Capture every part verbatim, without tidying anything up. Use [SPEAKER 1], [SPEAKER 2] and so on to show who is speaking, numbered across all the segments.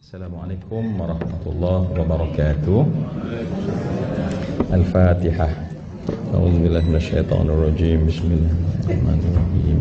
[SPEAKER 1] Assalamualaikum warahmatullahi wabarakatuh. Al-Fatihah. A'udzubillahi minasyaitonir rajim. Bismillahirrahmanirrahim.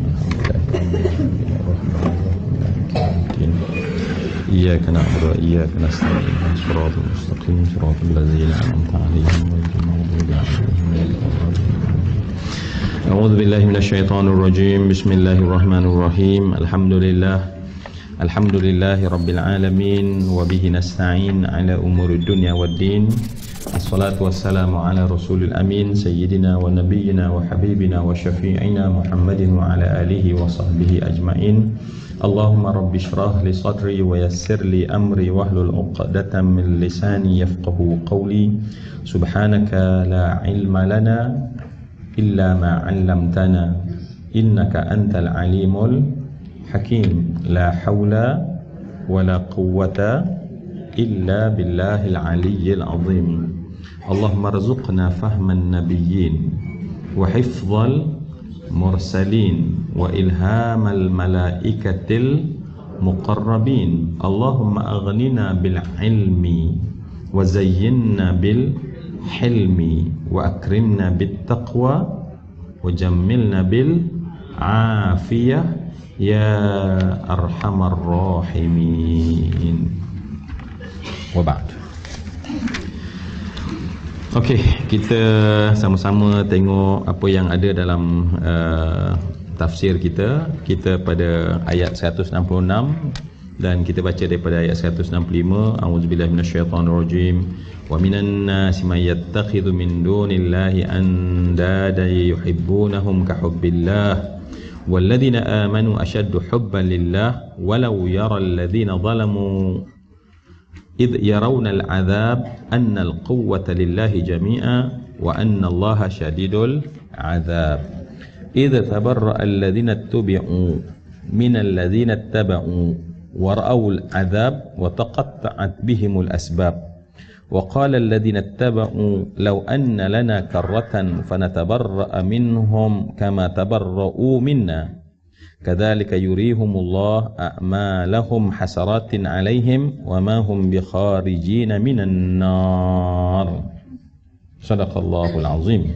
[SPEAKER 1] Alhamdulillahirrahmanirrahim. Iyyaka na'budu wa iyyaka nasta'in. Shiratal mustaqim, shiratal ladzina an'amta 'alaihim ghairil maghdubi 'alaihim waladdallin. A'udzubillahi minasyaitonir rajim. Bismillahirrahmanirrahim. Alhamdulillah Alhamdulillahi Rabbil Alamin. Wabihi nasta'in ala umuri dunya waddin. Assalatu wassalamu ala rasulil amin. Sayyidina wa nabiyyina wa habibina wa syafi'ina Muhammadin wa ala alihi wa sahbihi ajma'in. Allahumma rabbi syrah li sadri wa yassir li amri wahlul uqdatan min lisani yafqahu qawli. Subhanaka la ilma lana illa ma 'allamtana innaka antal alimul Hakim. La hawla wa la quwwata illa billahil aliyyil azim. Allahumma rzuqna fahman nabiyyin wa hifdhal mursalin wa ilhamal malaikatil muqarrabin. Allahumma aghnina bil ilmi wa zayyinna bil hilmi wa akrimna bit taqwa wa jammilna bil afiyah ya arhamar rahimin. Wa ba'd. Okey, kita sama-sama tengok apa yang ada dalam uh, tafsir kita. Kita pada ayat seratus enam puluh enam dan kita baca daripada ayat seratus enam puluh lima. A'udzubillahi minasyaitonir rajim. Wa minan nasi may yattakhidhu min dunillahi andada yuhibbunahum ka hubbillah walladzina amanu ashaddu hubban lillah walau yara alladzina zalamu idh yarawna al'adzab anna al-quwwata lillahi jami'a wa anna allaha shadidul 'adzab idh tabarra'a alladzina ittabi'u min alladzina ittaba'u wa ra'aw al-'adzab wa taqatta'at bihimul asbab wa qala alladzina ittaba'u law anna lana karratan fanatabarra'a minhum kama tabarra'u minna kadzalika yurihumullahu a'malahum hasaratin 'alaihim wa ma hum bikharijina minan nar. Shadaqallahul azim.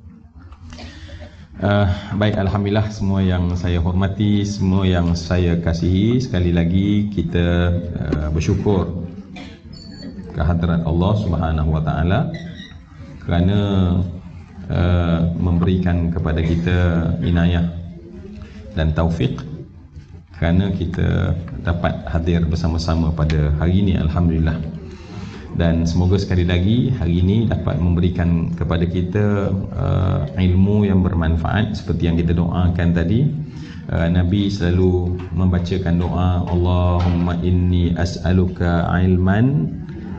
[SPEAKER 1] Uh, baik, alhamdulillah, semua yang saya hormati, semua yang saya kasihi, sekali lagi kita uh, bersyukur kehadrat Allah Subhanahu wa taala kerana uh, memberikan kepada kita inayah dan taufik kerana kita dapat hadir bersama-sama pada hari ini, alhamdulillah. Dan semoga sekali lagi hari ini dapat memberikan kepada kita uh, ilmu yang bermanfaat seperti yang kita doakan tadi. uh, Nabi selalu membacakan doa, Allahumma inni as'aluka ilman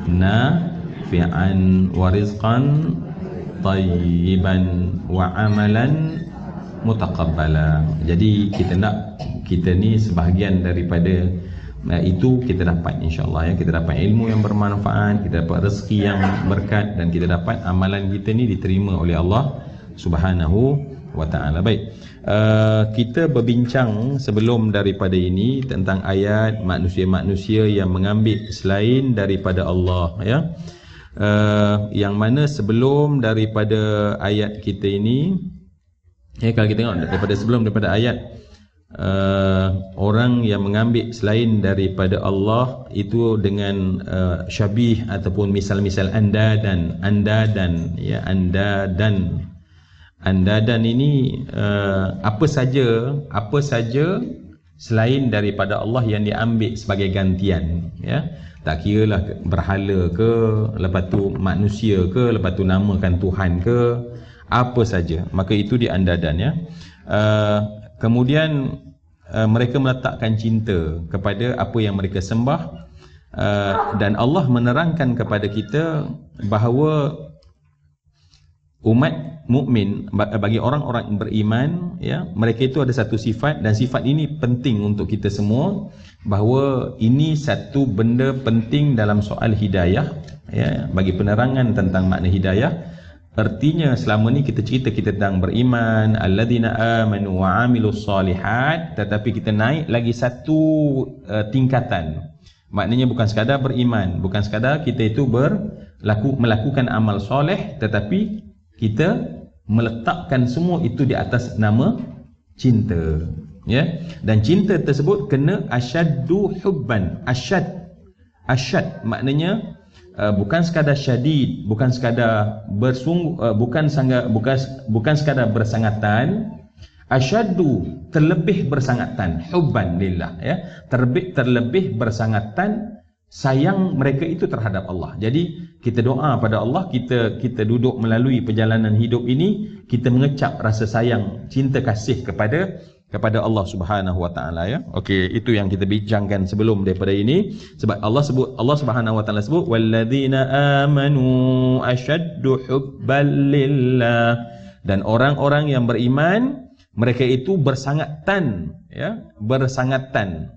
[SPEAKER 1] nafi'an wa rizqan tayyiban wa amalan mutaqabbala. Jadi kita nak, kita ni sebahagian daripada uh, itu kita dapat, insya-Allah ya, kita dapat ilmu yang bermanfaat, kita dapat rezeki yang berkat, dan kita dapat amalan kita ni diterima oleh Allah Subhanahu wa taala. Baik, uh, kita berbincang sebelum daripada ini tentang ayat manusia-manusia yang mengambil selain daripada Allah ya. Uh, yang mana sebelum daripada ayat kita ini ya, kalau kita tengok daripada sebelum daripada ayat uh, orang yang mengambil selain daripada Allah itu dengan uh, syabih ataupun misal-misal anda dan anda dan ya anda dan anda dan ini uh, apa saja apa saja selain daripada Allah yang diambil sebagai gantian ya. Tak kiralah berhala ke, lepas tu manusia ke, lepas tu namakan Tuhan ke, apa saja, maka itu diandadan ya. Uh, kemudian uh, mereka meletakkan cinta kepada apa yang mereka sembah, uh, dan Allah menerangkan kepada kita bahawa umat mukmin, bagi orang-orang beriman ya, mereka itu ada satu sifat, dan sifat ini penting untuk kita semua, bahawa ini satu benda penting dalam soal hidayah ya, bagi penerangan tentang makna hidayah. Artinya selama ni kita cerita kita tentang beriman, alladzina amanu wa amilus solihat, tetapi kita naik lagi satu uh, tingkatan, Maknanya bukan sekadar beriman, bukan sekadar kita itu berlaku, melakukan amal soleh, tetapi kita meletakkan semua itu di atas nama cinta. Ya, dan cinta tersebut kena asyaddu hubban. Asyad, asyad maknanya uh, bukan sekadar syadid, bukan sekadar bersungguh, uh, bukan sangat, bukan bukan sekadar bersangatan. Asyaddu, terlebih bersangatan, hubban lillah, ya, terlebih terlebih bersangatan sayang mereka itu terhadap Allah. Jadi kita doa pada Allah, kita kita duduk melalui perjalanan hidup ini, kita mengecap rasa sayang, cinta kasih kepada kepada Allah Subhanahu wa taala, ya. Okey, itu yang kita bincangkan sebelum daripada ini. Sebab Allah sebut, Allah Subhanahu wa taala sebut walladzina amanu asyaddu hubban lillah, dan orang-orang yang beriman mereka itu bersangatan, ya, bersangatan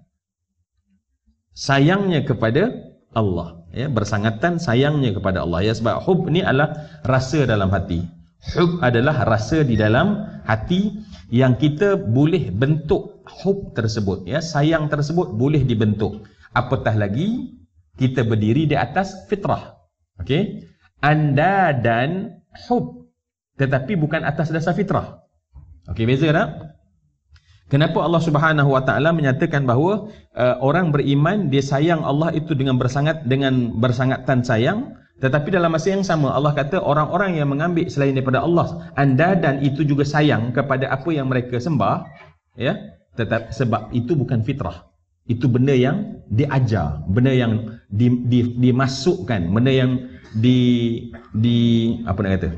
[SPEAKER 1] sayangnya kepada Allah, ya, bersangatan sayangnya kepada Allah, ya. Sebab hub ni adalah rasa dalam hati. Hub adalah rasa di dalam hati yang kita boleh bentuk hub tersebut, ya, sayang tersebut boleh dibentuk. Apatah lagi kita berdiri di atas fitrah. Okey, anda dan hub, tetapi bukan atas dasar fitrah. Okey, beza tak? Kenapa Allah Subhanahu wa taala menyatakan bahawa uh, orang beriman dia sayang Allah itu dengan bersangat dengan bersangatan sayang, tetapi dalam masa yang sama Allah kata orang-orang yang mengambil selain daripada Allah, anda dan itu juga sayang kepada apa yang mereka sembah, ya, tetapi sebab itu bukan fitrah. Itu benda yang diajar, benda yang di, di, dimasukkan, benda yang di di apa nak kata?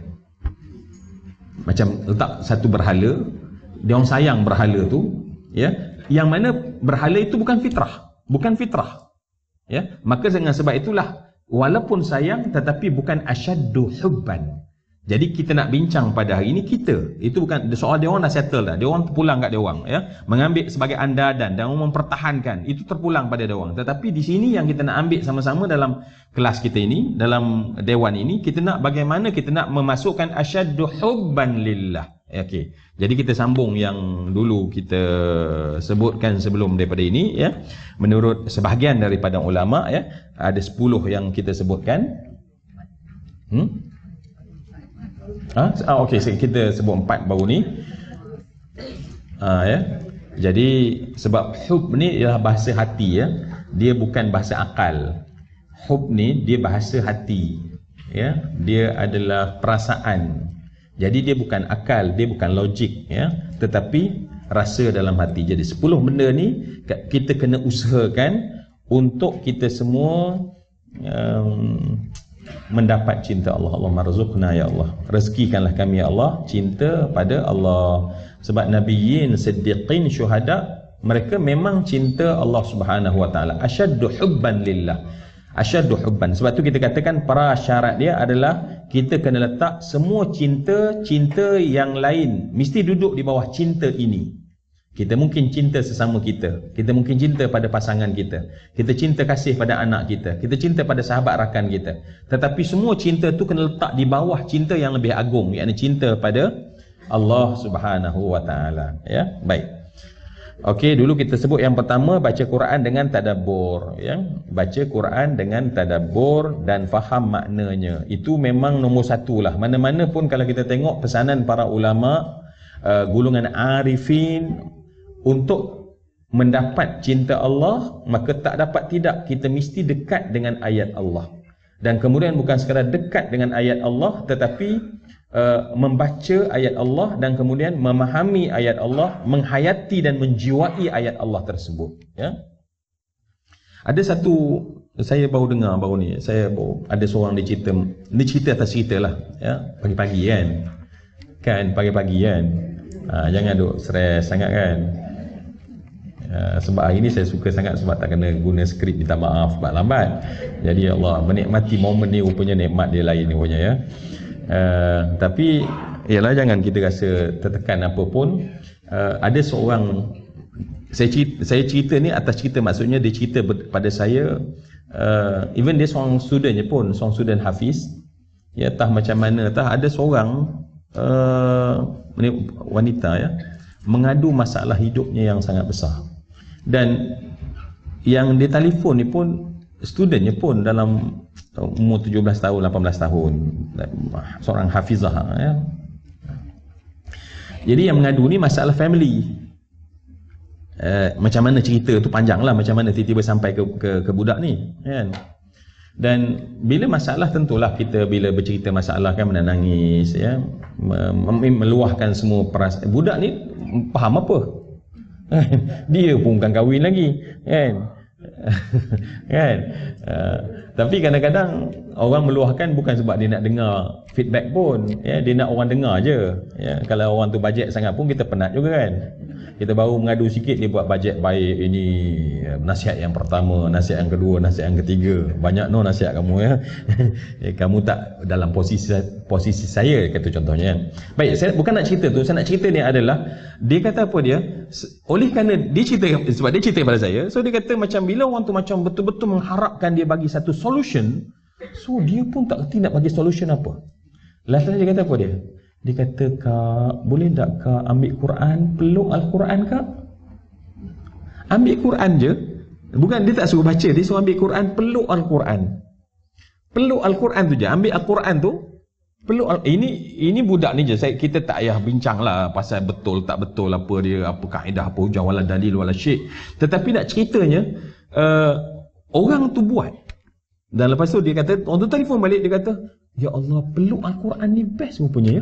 [SPEAKER 1] Macam letak satu berhala, dia orang sayang berhala tu, ya, yang mana berhala itu bukan fitrah, bukan fitrah, ya. Maka dengan sebab itulah walaupun sayang tetapi bukan asyaddu hubban. Jadi kita nak bincang pada hari ini, kita itu bukan soal dia orang dah settle dah, dia orang terpulang kat dia orang, ya, mengambil sebagai anda dan dan mempertahankan itu terpulang pada dia orang. Tetapi di sini yang kita nak ambil sama-sama dalam kelas kita ini, dalam dewan ini, kita nak bagaimana kita nak memasukkan asyaddu hubban lillah. Okey. Jadi kita sambung yang dulu kita sebutkan sebelum daripada ini, ya. Menurut sebahagian daripada ulama, ya, ada sepuluh yang kita sebutkan. Hmm? Ha? Ah, okey, kita sebut empat baru ni. Ah, ya. Jadi sebab hub ni ialah bahasa hati, ya. Dia bukan bahasa akal. Hub ni dia bahasa hati, ya. Dia adalah perasaan. Jadi dia bukan akal, dia bukan logik, ya, tetapi rasa dalam hati. Jadi sepuluh benda ni kita kena usahakan untuk kita semua um, mendapat cinta Allah. Allahumma rzuqna ya Allah. Rezekikanlah kami ya Allah cinta pada Allah. Sebab nabiyyin, siddiqin, syuhada, mereka memang cinta Allah Subhanahu wa taala. Asyaddu hubban lillah. Asyaddu hubban. Sebab tu kita katakan prasyarat dia adalah kita kena letak semua cinta, cinta yang lain mesti duduk di bawah cinta ini. Kita mungkin cinta sesama kita, kita mungkin cinta pada pasangan kita, kita cinta kasih pada anak kita, kita cinta pada sahabat rakan kita. Tetapi semua cinta tu kena letak di bawah cinta yang lebih agung, iaitu cinta pada Allah Subhanahu wa taala, ya. Baik. Okey, dulu kita sebut yang pertama, baca Quran dengan tadabbur, ya. Baca Quran dengan tadabbur dan faham maknanya. Itu memang nombor satu lah. Mana-mana pun kalau kita tengok pesanan para ulama, uh, golongan arifin, untuk mendapat cinta Allah, maka tak dapat tidak kita mesti dekat dengan ayat Allah. Dan kemudian bukan sekadar dekat dengan ayat Allah, tetapi uh, membaca ayat Allah dan kemudian memahami ayat Allah, menghayati dan menjiwai ayat Allah tersebut, ya. Ada satu, saya baru dengar baru ni, saya baru ada seorang dia cerita, dia cerita atas cerita lah, ya, pagi-pagi kan, kan pagi-pagi kan, ha, jangan duk stres sangat kan. Uh, sebab hari ni saya suka sangat sebab tak kena guna skrip, minta maaf sebab lambat. Jadi Allah menikmati momen ni, rupanya nikmat dia lain ni rupanya, ya. Uh, tapi ialah jangan kita rasa tertekan apa pun. Uh, ada seorang, saya cerita, saya cerita ni atas cerita, maksudnya dia cerita pada saya, uh, even dia seorang student je pun, seorang student hafiz, ya, tah macam mana tah ada seorang uh, wanita, ya, mengadu masalah hidupnya yang sangat besar. Dan yang dia telefon ni pun studentnya pun dalam umur tujuh belas tahun, lapan belas tahun, seorang hafizah ya. Jadi yang mengadu ni masalah family. Uh, macam mana cerita tu panjang lah, macam mana tiba-tiba sampai ke, ke, ke budak ni kan. Dan bila masalah, tentulah kita bila bercerita masalah kan menangis ya, meluahkan semua perasaan. Budak ni faham apa? Dia pun bukan kahwin lagi kan. Kan? Uh, tapi kadang-kadang orang meluahkan bukan sebab dia nak dengar feedback pun ya, dia nak orang dengar je ya. Kalau orang tu bajet sangat pun kita penat juga kan. Kita baru mengadu sikit dia buat bajet baik, ini nasihat yang pertama, nasihat yang kedua, nasihat yang ketiga. Banyak no nasihat kamu ya. Kamu tak dalam posisi posisi saya kata contohnya. Baik, saya bukan nak cerita tu, saya nak cerita ni adalah dia kata apa dia? Oleh kerana dia cerita, sebab dia cerita kepada saya, so dia kata macam bila orang tu macam betul-betul mengharapkan dia bagi satu solution, so dia pun tak kerti nak bagi solution apa. Last dia kata apa dia? Dia kata, Kak, boleh tak Kak ambil Quran, peluk Al-Quran Kak? Ambil Quran je. Bukan, dia tak suruh baca, dia suruh ambil Quran, peluk Al-Quran. Peluk Al-Quran tu je, ambil Al-Quran tu, peluk Al- ini ini budak ni je. Saya, kita tak payah bincang lah pasal betul tak betul apa dia, apa kaedah, apa hujah, wala dalil, wala syek. Tetapi nak ceritanya, uh, orang tu buat. Dan lepas tu dia kata, orang tu telefon balik, dia kata, ya Allah, peluk Al-Quran ni best rupanya ya.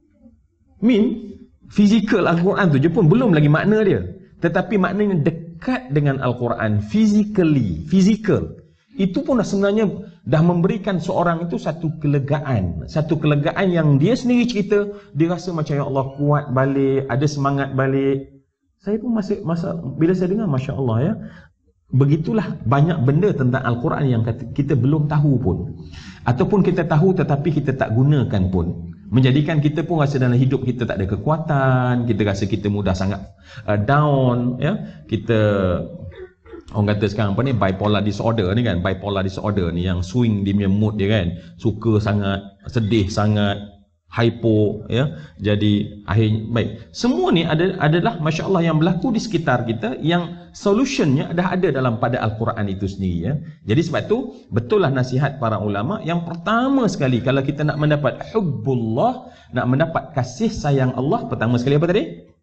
[SPEAKER 1] Min, physical Al-Quran tu je pun belum lagi makna dia. Tetapi maknanya dekat dengan Al-Quran, physically, physical. Itu pun dah sebenarnya dah memberikan seorang itu satu kelegaan. Satu kelegaan yang dia sendiri cerita, dia rasa macam ya Allah kuat balik, ada semangat balik. Saya pun masih, masa, bila saya dengar, Masya Allah ya, begitulah banyak benda tentang Al-Quran yang kita belum tahu pun. Ataupun kita tahu tetapi kita tak gunakan pun. Menjadikan kita pun rasa dalam hidup kita tak ada kekuatan, kita rasa kita mudah sangat uh, down ya. Kita, orang kata sekarang apa ni, bipolar disorder ni kan, bipolar disorder ni yang swing dia punya mood dia kan, suka sangat, sedih sangat, hypo ya. Jadi akhir baik. Semua ni ada, adalah masya-Allah yang berlaku di sekitar kita, yang solutionnya dah ada dalam pada Al-Quran itu sendiri ya. Jadi sebab tu betullah nasihat para ulama, yang pertama sekali kalau kita nak mendapat hubbullah, nak mendapat kasih sayang Allah, pertama sekali apa tadi?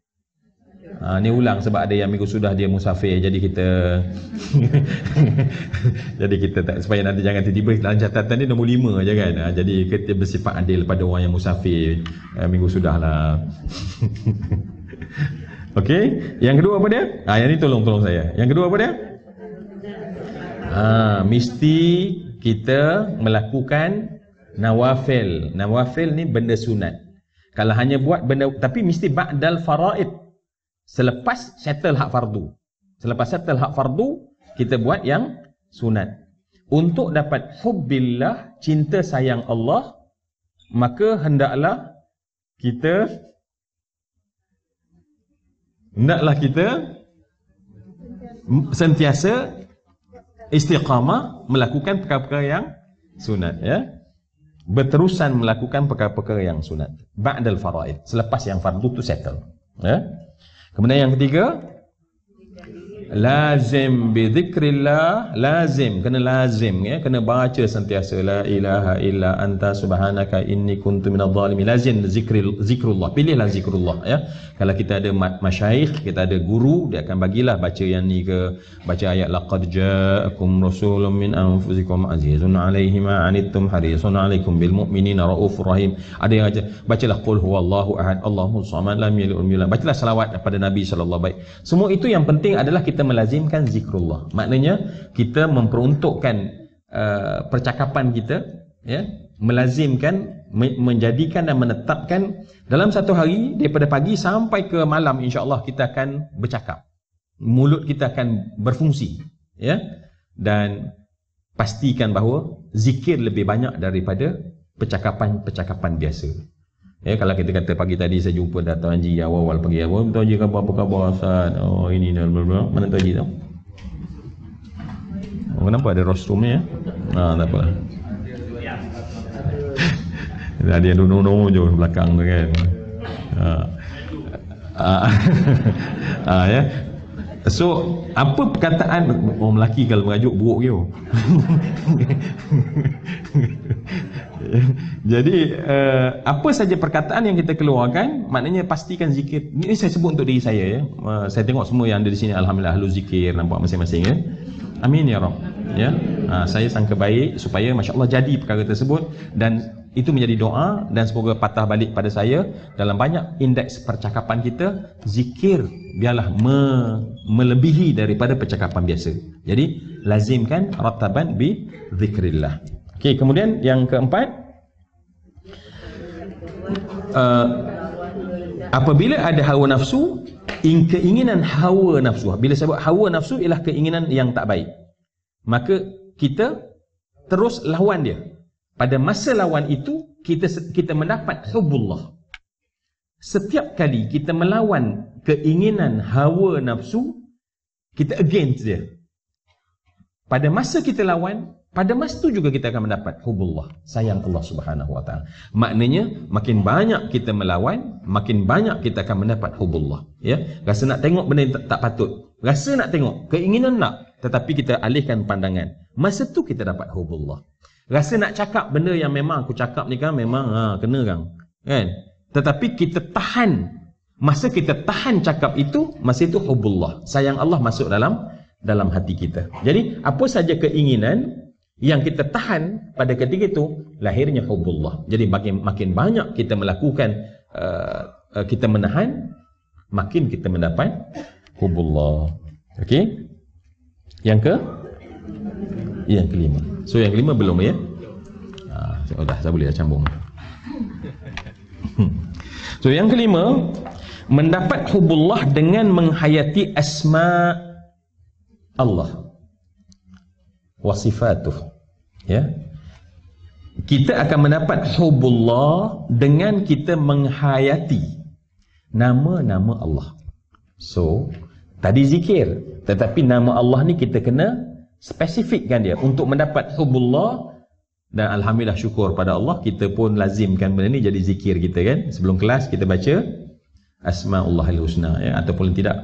[SPEAKER 1] Ha, ni ulang sebab ada yang minggu sudah dia musafir, jadi kita jadi kita tak, supaya nanti jangan tiba-tiba dalam catatan ni nombor lima je kan. Ha, jadi kita bersifat adil pada orang yang musafir ha, minggu sudah lah. Okey, yang kedua apa dia? Ah, ha, yang ni tolong-tolong saya. Yang kedua apa dia? Ah, ha, mesti kita melakukan nawafil. Nawafil ni benda sunat. Kalau hanya buat benda, tapi mesti ba'dal faraid. Selepas settle hak fardu. Selepas settle hak fardu, kita buat yang sunat. Untuk dapat hubbillah, cinta sayang Allah, maka hendaklah kita hendaklah kita sentiasa istiqamah melakukan perkara-perkara yang sunat ya. Berterusan melakukan perkara-perkara yang sunat. Ba'dal faraid, selepas yang fardu tu settle ya. Kemudian yang ketiga, lazim bi dzikrillah, lazim, kena lazim ya, kena baca sentiasa la ilaha illa anta subhanaka inni kuntu minadh dhalimin. Lazim zikril, zikrullah, pilihlah zikrullah ya. Kalau kita ada masyayikh, kita ada guru, dia akan bagilah baca yang ni ke, baca ayat laqad ja'akum rasulun min anfusikum azizun 'alaihi ma 'anittum harisun 'alaikum bil mu'minina raufur rahim. Ada yang baca, bacalah qul huwallahu ahad Allahus samad lam yalid walam yulad. Bacalah selawat kepada Nabi sallallahu alaihi wasallam. Semua itu yang penting adalah kita melazimkan zikrullah. Maknanya kita memperuntukkan uh, percakapan kita ya, melazimkan, me menjadikan dan menetapkan dalam satu hari daripada pagi sampai ke malam, insya-Allah kita akan bercakap. Mulut kita akan berfungsi ya. Dan pastikan bahawa zikir lebih banyak daripada percakapan-percakapan biasa. Ya, kalau kita kata pagi tadi saya jumpa Dato' Haji awal-awal pagi, apa Dato' Haji khabar, apa khabar Ustaz? Oh ini dan bla bla. Mana Dato' Haji tu? Oh, kenapa ada rostrum ni ya? Ah, tak apa. Ada yang duduk-duduk je belakang tu kan. Ah. Ah, ah ya. So, apa perkataan orang lelaki kalau merajuk buruk dia. Jadi, uh, apa saja perkataan yang kita keluarkan, maknanya pastikan zikir. Ini saya sebut untuk diri saya ya. Uh, saya tengok semua yang ada di sini alhamdulillah ahlu zikir, nampak masing-masing ya. Amin ya Rabb. Ya. Uh, saya sangka baik supaya masya-Allah jadi perkara tersebut dan itu menjadi doa dan semoga patah balik pada saya dalam banyak indeks percakapan kita, zikir biarlah me, melebihi daripada percakapan biasa. Jadi lazimkan rataban bi zikrillah. Okey, kemudian yang keempat, uh, apabila ada hawa nafsu, in, keinginan hawa nafsu. Bila saya sebut hawa nafsu ialah keinginan yang tak baik, maka kita terus lawan dia. Pada masa lawan itu, kita kita mendapat hubbullah. Setiap kali kita melawan keinginan hawa nafsu, kita against dia. Pada masa kita lawan, pada masa itu juga kita akan mendapat hubbullah, sayang Allah Subhanahu Wa Taala. Maknanya makin banyak kita melawan, makin banyak kita akan mendapat hubbullah. Ya, rasa nak tengok benda yang tak, tak patut, rasa nak tengok, keinginan nak, tetapi kita alihkan pandangan. Masa tu kita dapat hubbullah. Rasa nak cakap benda yang memang aku cakap ni kan memang ha, kena kan, kan? Tetapi kita tahan. Masa kita tahan cakap itu, masa itu hubbullah, sayang Allah masuk dalam dalam hati kita. Jadi apa saja keinginan yang kita tahan pada ketika itu, lahirnya hubbullah. Jadi makin makin banyak kita melakukan uh, uh, kita menahan, makin kita mendapat hubbullah. Okey? Yang ke yang kelima. So yang kelima belum ya? Ah, oh, dah, saya boleh dah sambung. So yang kelima, mendapat hubbullah dengan menghayati asma Allah wa sifatuh. Ya. Kita akan mendapat hubbullah dengan kita menghayati nama-nama Allah. So, tadi zikir, tetapi nama Allah ni kita kena spesifikkan dia untuk mendapat hubbullah. Dan alhamdulillah syukur pada Allah, kita pun lazimkan benda ni jadi zikir kita kan. Sebelum kelas kita baca Asma'ullahil Husna ya, ataupun tidak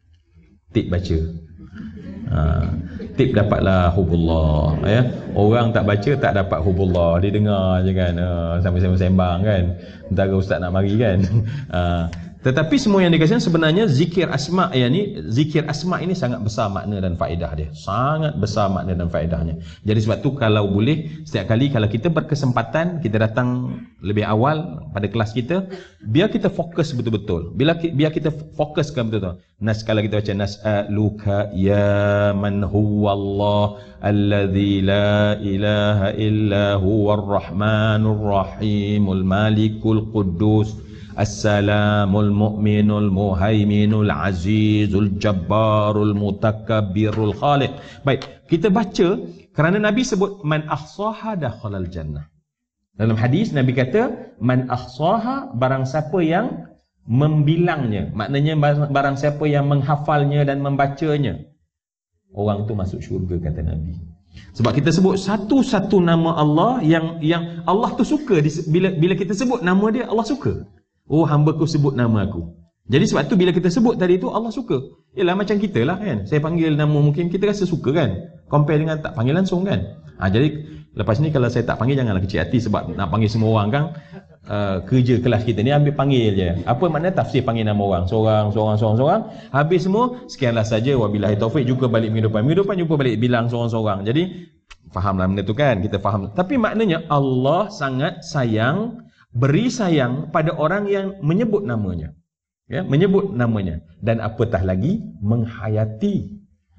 [SPEAKER 1] tip baca. Ha, tip dapatlah hubbullah ya. Orang tak baca tak dapat hubbullah, dia dengar je kan, ha, sambil-sambil sembang kan, antara ustaz nak mari kan. Ha, tetapi semua yang dikasihkan sebenarnya zikir asma' ya ni, zikir asma' ini sangat besar makna dan faedah dia. Sangat besar makna dan faedahnya. Jadi sebab tu kalau boleh setiap kali kalau kita berkesempatan kita datang lebih awal pada kelas kita, biar kita fokus betul-betul. Bila biar kita fokuskan betul-betul. Nas kalau kita baca nas'aluka ya man huwallah alladzi la ilaha illa huwar rahmanur rahimul malikul quddus Assalamul mu'minul muhaiminul azizul jabbarul mutakabbirul khaliq. Baik, kita baca kerana Nabi sebut man ahsaha dakhalal jannah. Dalam hadis Nabi kata man ahsaha, barang siapa yang membilangnya, maknanya barang siapa yang menghafalnya dan membacanya, orang tu masuk syurga kata Nabi. Sebab kita sebut satu-satu nama Allah yang yang Allah tu suka, bila bila kita sebut nama dia Allah suka. Oh, hamba ku sebut nama aku. Jadi sebab tu bila kita sebut tadi tu Allah suka. Yalah macam kita lah kan. Saya panggil nama mungkin kita rasa suka kan. Compare dengan tak panggil langsung kan. Ha, jadi lepas ni kalau saya tak panggil janganlah kecil hati, sebab nak panggil semua orang kan uh, kerja kelas kita ni ambil panggil je. Apa makna tafsir panggil nama orang? Seorang, seorang, seorang, seorang. Habis semua, sekianlah saja. Wabillahi taufik, jumpa balik minggu depan. Minggu depan jumpa balik bilang seorang-seorang. Jadi fahamlah benda tu kan. Kita faham. Tapi maknanya Allah sangat sayang, beri sayang pada orang yang menyebut namanya, ya, menyebut namanya, dan apatah lagi menghayati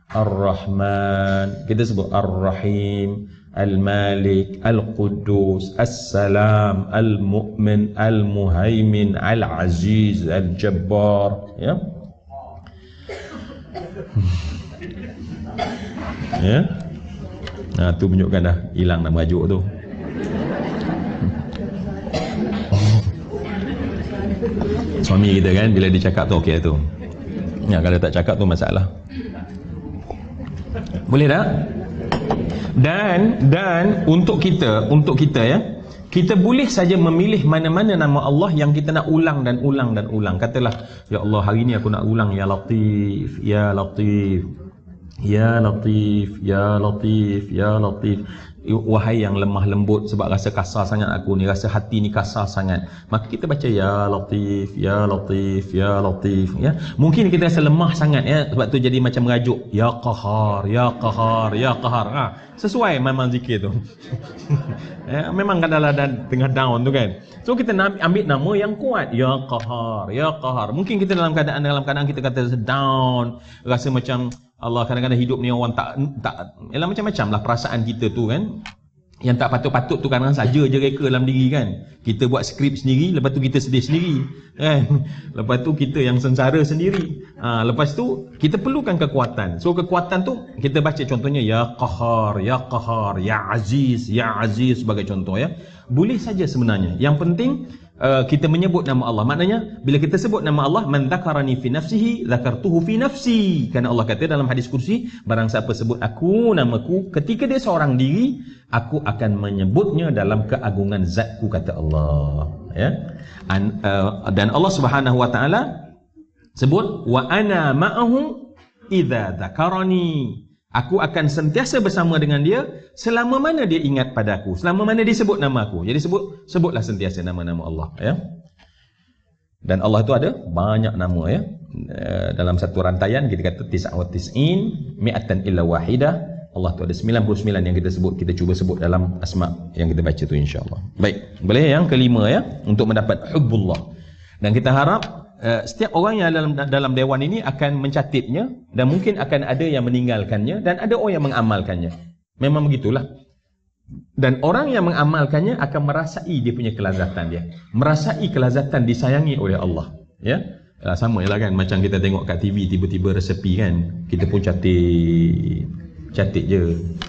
[SPEAKER 1] Ar-Rahman, kita sebut Ar-Rahim, Al-Malik, Al-Quddus, As-Salam, Al-Mu'min, Al-Muhaimin, Al-Aziz, Al-Jabbar, ya. Ya. Nah, tu menunjukkan dah hilang nama tajuk tu. Suami kita kan bila dia cakap tu okey tu. Ya, kalau tak cakap tu masalah. Boleh tak? Dan dan untuk kita, untuk kita ya, kita boleh saja memilih mana-mana nama Allah yang kita nak ulang dan ulang dan ulang. Katalah, ya Allah, hari ni aku nak ulang ya Latif, ya Latif, ya Latif, ya Latif, ya Latif. Wahai yang lemah lembut, sebab rasa kasar sangat aku ni, rasa hati ni kasar sangat, maka kita baca ya Latif, ya Latif, ya Latif, ya. Mungkin kita rasa lemah sangat, ya, sebab tu jadi macam merajuk ya Qahar, ya Qahar, ya Qahar. Ha, sesuai memang zikir tu. Ya, memang kadang-kadang tengah down tu kan. So kita nak ambil nama yang kuat, ya Qahar, ya Qahar. Mungkin kita dalam keadaan dalam keadaan kita kata down, rasa macam Allah, kadang-kadang hidup ni orang tak tak ialah macam-macam lah perasaan kita tu kan. Yang tak patut-patut tu kadang-kadang saja je reka dalam diri kan. Kita buat skrip sendiri, lepas tu kita sedih sendiri kan. Lepas tu kita yang sengsara sendiri. Ha, lepas tu kita perlukan kekuatan. So kekuatan tu kita baca contohnya ya Qahar, ya Qahar, ya Aziz, ya Aziz sebagai contoh ya. Boleh saja sebenarnya. Yang penting Uh, kita menyebut nama Allah. Maknanya bila kita sebut nama Allah, man dzakarani fi nafsihi dzakartuhu fi nafsi. Kerana Allah kata dalam hadis kursi, barang siapa sebut aku, namaku ketika dia seorang diri, aku akan menyebutnya dalam keagungan zatku, kata Allah, ya. An, uh, dan Allah Subhanahu wa taala sebut wa ana ma'ahu idza dzakarani. Aku akan sentiasa bersama dengan dia selama mana dia ingat padaku, selama mana dia sebut nama aku. Jadi sebut sebutlah sentiasa nama-nama Allah, ya. Dan Allah itu ada banyak nama, ya. Dalam satu rantaian kita kata tis'a wa tis'in mi'atan illa wahidah. Allah tu ada sembilan puluh sembilan yang kita sebut. Kita cuba sebut dalam asma yang kita baca tu, insya-Allah. Baik, boleh yang kelima, ya, untuk mendapat hubbullah. Dan kita harap Uh, setiap orang yang dalam dalam dewan ini akan mencatatnya, dan mungkin akan ada yang meninggalkannya dan ada orang yang mengamalkannya. Memang begitulah. Dan orang yang mengamalkannya akan merasai dia punya kelazatan dia. Merasai kelazatan disayangi oleh Allah, ya. Uh, sama lah kan, macam kita tengok kat T V tiba-tiba resepi kan, kita pun catat catat je.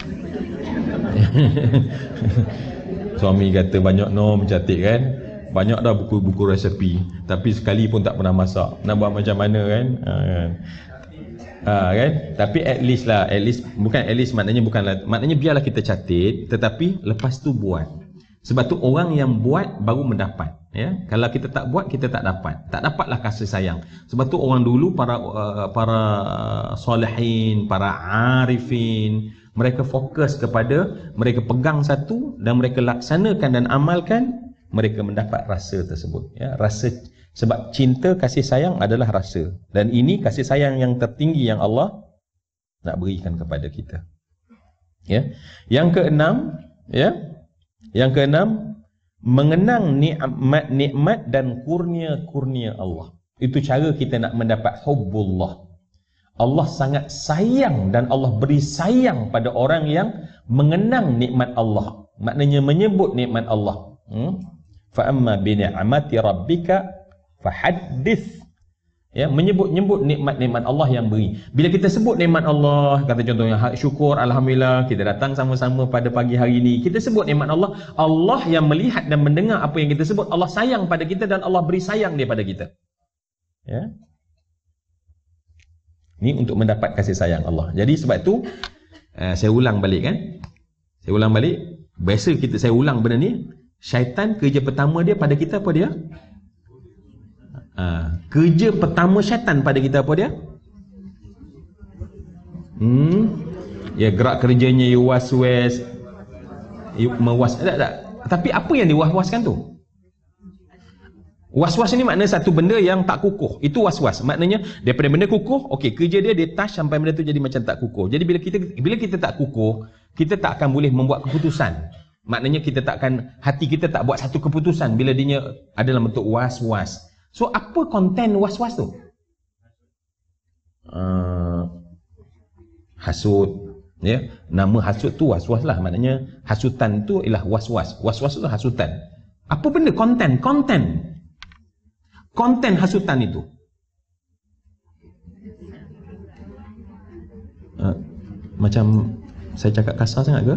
[SPEAKER 1] Suami kata banyak nom catat kan. Banyak dah buku-buku resepi, tapi sekali pun tak pernah masak. Nak buat macam mana kan? Ha, kan? Ha, kan? Tapi at least lah, at least, bukan at least maknanya bukanlah, maknanya biarlah kita catat, tetapi lepas tu buat. Sebab tu orang yang buat baru mendapat, ya. Kalau kita tak buat, kita tak dapat. Tak dapatlah kasih sayang. Sebab tu orang dulu, para uh, para solehin, para arifin, mereka fokus kepada, mereka pegang satu dan mereka laksanakan dan amalkan, mereka mendapat rasa tersebut, ya. Rasa, sebab cinta, kasih sayang adalah rasa, dan ini kasih sayang yang tertinggi yang Allah nak berikan kepada kita, ya. Yang keenam, ya, yang keenam, mengenang nikmat-nikmat dan kurnia-kurnia Allah. Itu cara kita nak mendapat hubbullah. Allah sangat sayang dan Allah beri sayang pada orang yang mengenang nikmat Allah. Maknanya menyebut nikmat Allah. Hmm? Fa amma bi ni'mati rabbika fahaddits. Ya, menyebut-nyebut nikmat-nikmat Allah yang beri. Bila kita sebut nikmat Allah, kata contohnya syukur, alhamdulillah, kita datang sama-sama pada pagi hari ini, kita sebut nikmat Allah, Allah yang melihat dan mendengar apa yang kita sebut, Allah sayang pada kita dan Allah beri sayang dia pada kita. Ya. Ini untuk mendapat kasih sayang Allah. Jadi sebab tu uh, saya ulang balik kan. Saya ulang balik. Biasa kita saya ulang benda ni. Syaitan kerja pertama dia pada kita apa dia? Ha, kerja pertama syaitan pada kita apa dia? Hmm, ya, gerak kerjanya you was-was, you mewas, tak, tak. Tapi apa yang diwas-waskan tu? Was-was ni makna satu benda yang tak kukuh. Itu was-was. Maknanya daripada benda kukuh, okey, kerja dia dia touch sampai benda tu jadi macam tak kukuh. Jadi bila kita bila kita tak kukuh, kita tak akan boleh membuat keputusan. Maknanya kita takkan, hati kita tak buat satu keputusan bila dia adalah bentuk was-was. So apa konten was-was tu? Uh, hasut, ya. Nama hasut tu was-was lah. Maknanya hasutan tu ialah was-was. Was-was tu hasutan. Apa benda konten? Konten. Konten hasutan itu. Uh, macam saya cakap kasar sangat ke?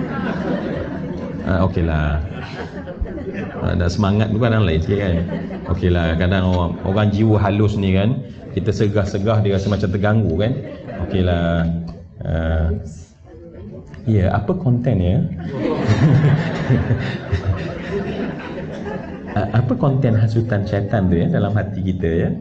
[SPEAKER 1] Uh, Okeylah. Uh, dah semangat tu kan lain sikit kan. Okeylah, kadang orang, orang jiwa halus ni kan, kita segah-segah dia rasa macam terganggu kan. Okeylah. Uh, ya, yeah, apa konten ya? Apa konten hasutan syaitan tu ya dalam hati kita ya?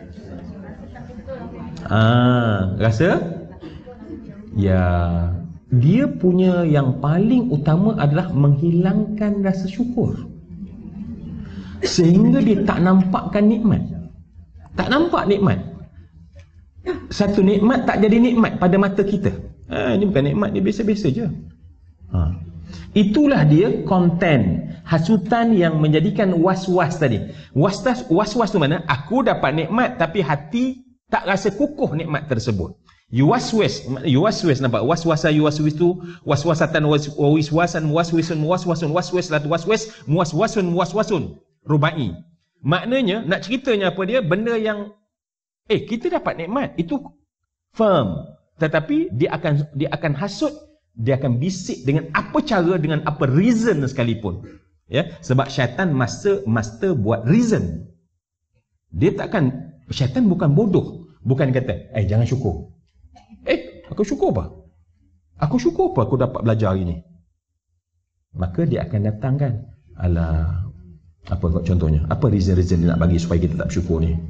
[SPEAKER 1] Ah, rasa? Ya, dia punya yang paling utama adalah menghilangkan rasa syukur. Sehingga dia tak nampakkan nikmat. Tak nampak nikmat. Satu nikmat tak jadi nikmat pada mata kita. Ah, ini bukan nikmat, dia biasa-biasa je. Ha. Itulah dia konten hasutan yang menjadikan was-was tadi. Was-was was-was tu mana? Aku dapat nikmat tapi hati tak rasa kukuh nikmat tersebut. Yuwaswis, yuwaswis nampak? Waswasa yuwaswis tu, waswasatan waswasan waswisun waswasun waswis lat waswis muwaswasun muwaswasun. Rubai. Maknanya nak ceritanya apa dia? Benda yang eh kita dapat nikmat itu firm, tetapi dia akan dia akan hasut, dia akan bisik dengan apa cara, dengan apa reason sekalipun. Ya, sebab syaitan master master buat reason. Dia takkan, syaitan bukan bodoh, bukan kata, "Eh jangan syukur." Eh, aku syukur apa? Aku syukur apa aku dapat belajar hari ni? Maka dia akan datangkan, alah, apa contohnya? Apa reason-reason dia nak bagi supaya kita tak bersyukur ni?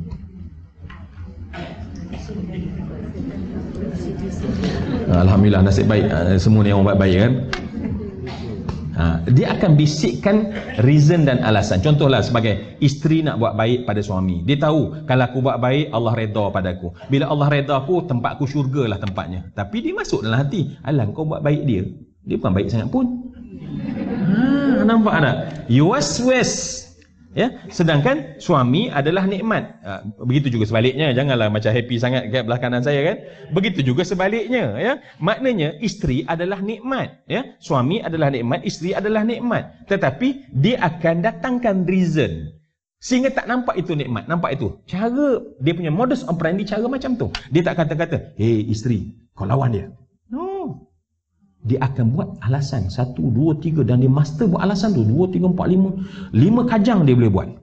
[SPEAKER 1] Alhamdulillah, nasib baik semua ni orang baik-baik kan. Ha, dia akan bisikkan reason dan alasan. Contohlah sebagai isteri nak buat baik pada suami. Dia tahu kalau aku buat baik Allah redha padaku. Bila Allah redha aku, tempat aku syurga lah tempatnya. Tapi dia masuk dalam hati, alah kau buat baik dia, dia bukan baik sangat pun. Ha, nampak tak? Yuwaswis. Ya, sedangkan suami adalah nikmat. Ha, begitu juga sebaliknya. Janganlah macam happy sangat kat belah kanan saya kan. Begitu juga sebaliknya ya. Maknanya isteri adalah nikmat ya. Suami adalah nikmat, isteri adalah nikmat. Tetapi dia akan datangkan reason sehingga tak nampak itu nikmat, nampak itu. Cara dia punya modus operandi cara macam tu. Dia tak kata-kata, "Hei isteri, kau lawan dia." No. Dia akan buat alasan satu, dua, tiga, dan dia master buat alasan tu dua, tiga, empat, lima, lima kajang dia boleh buat.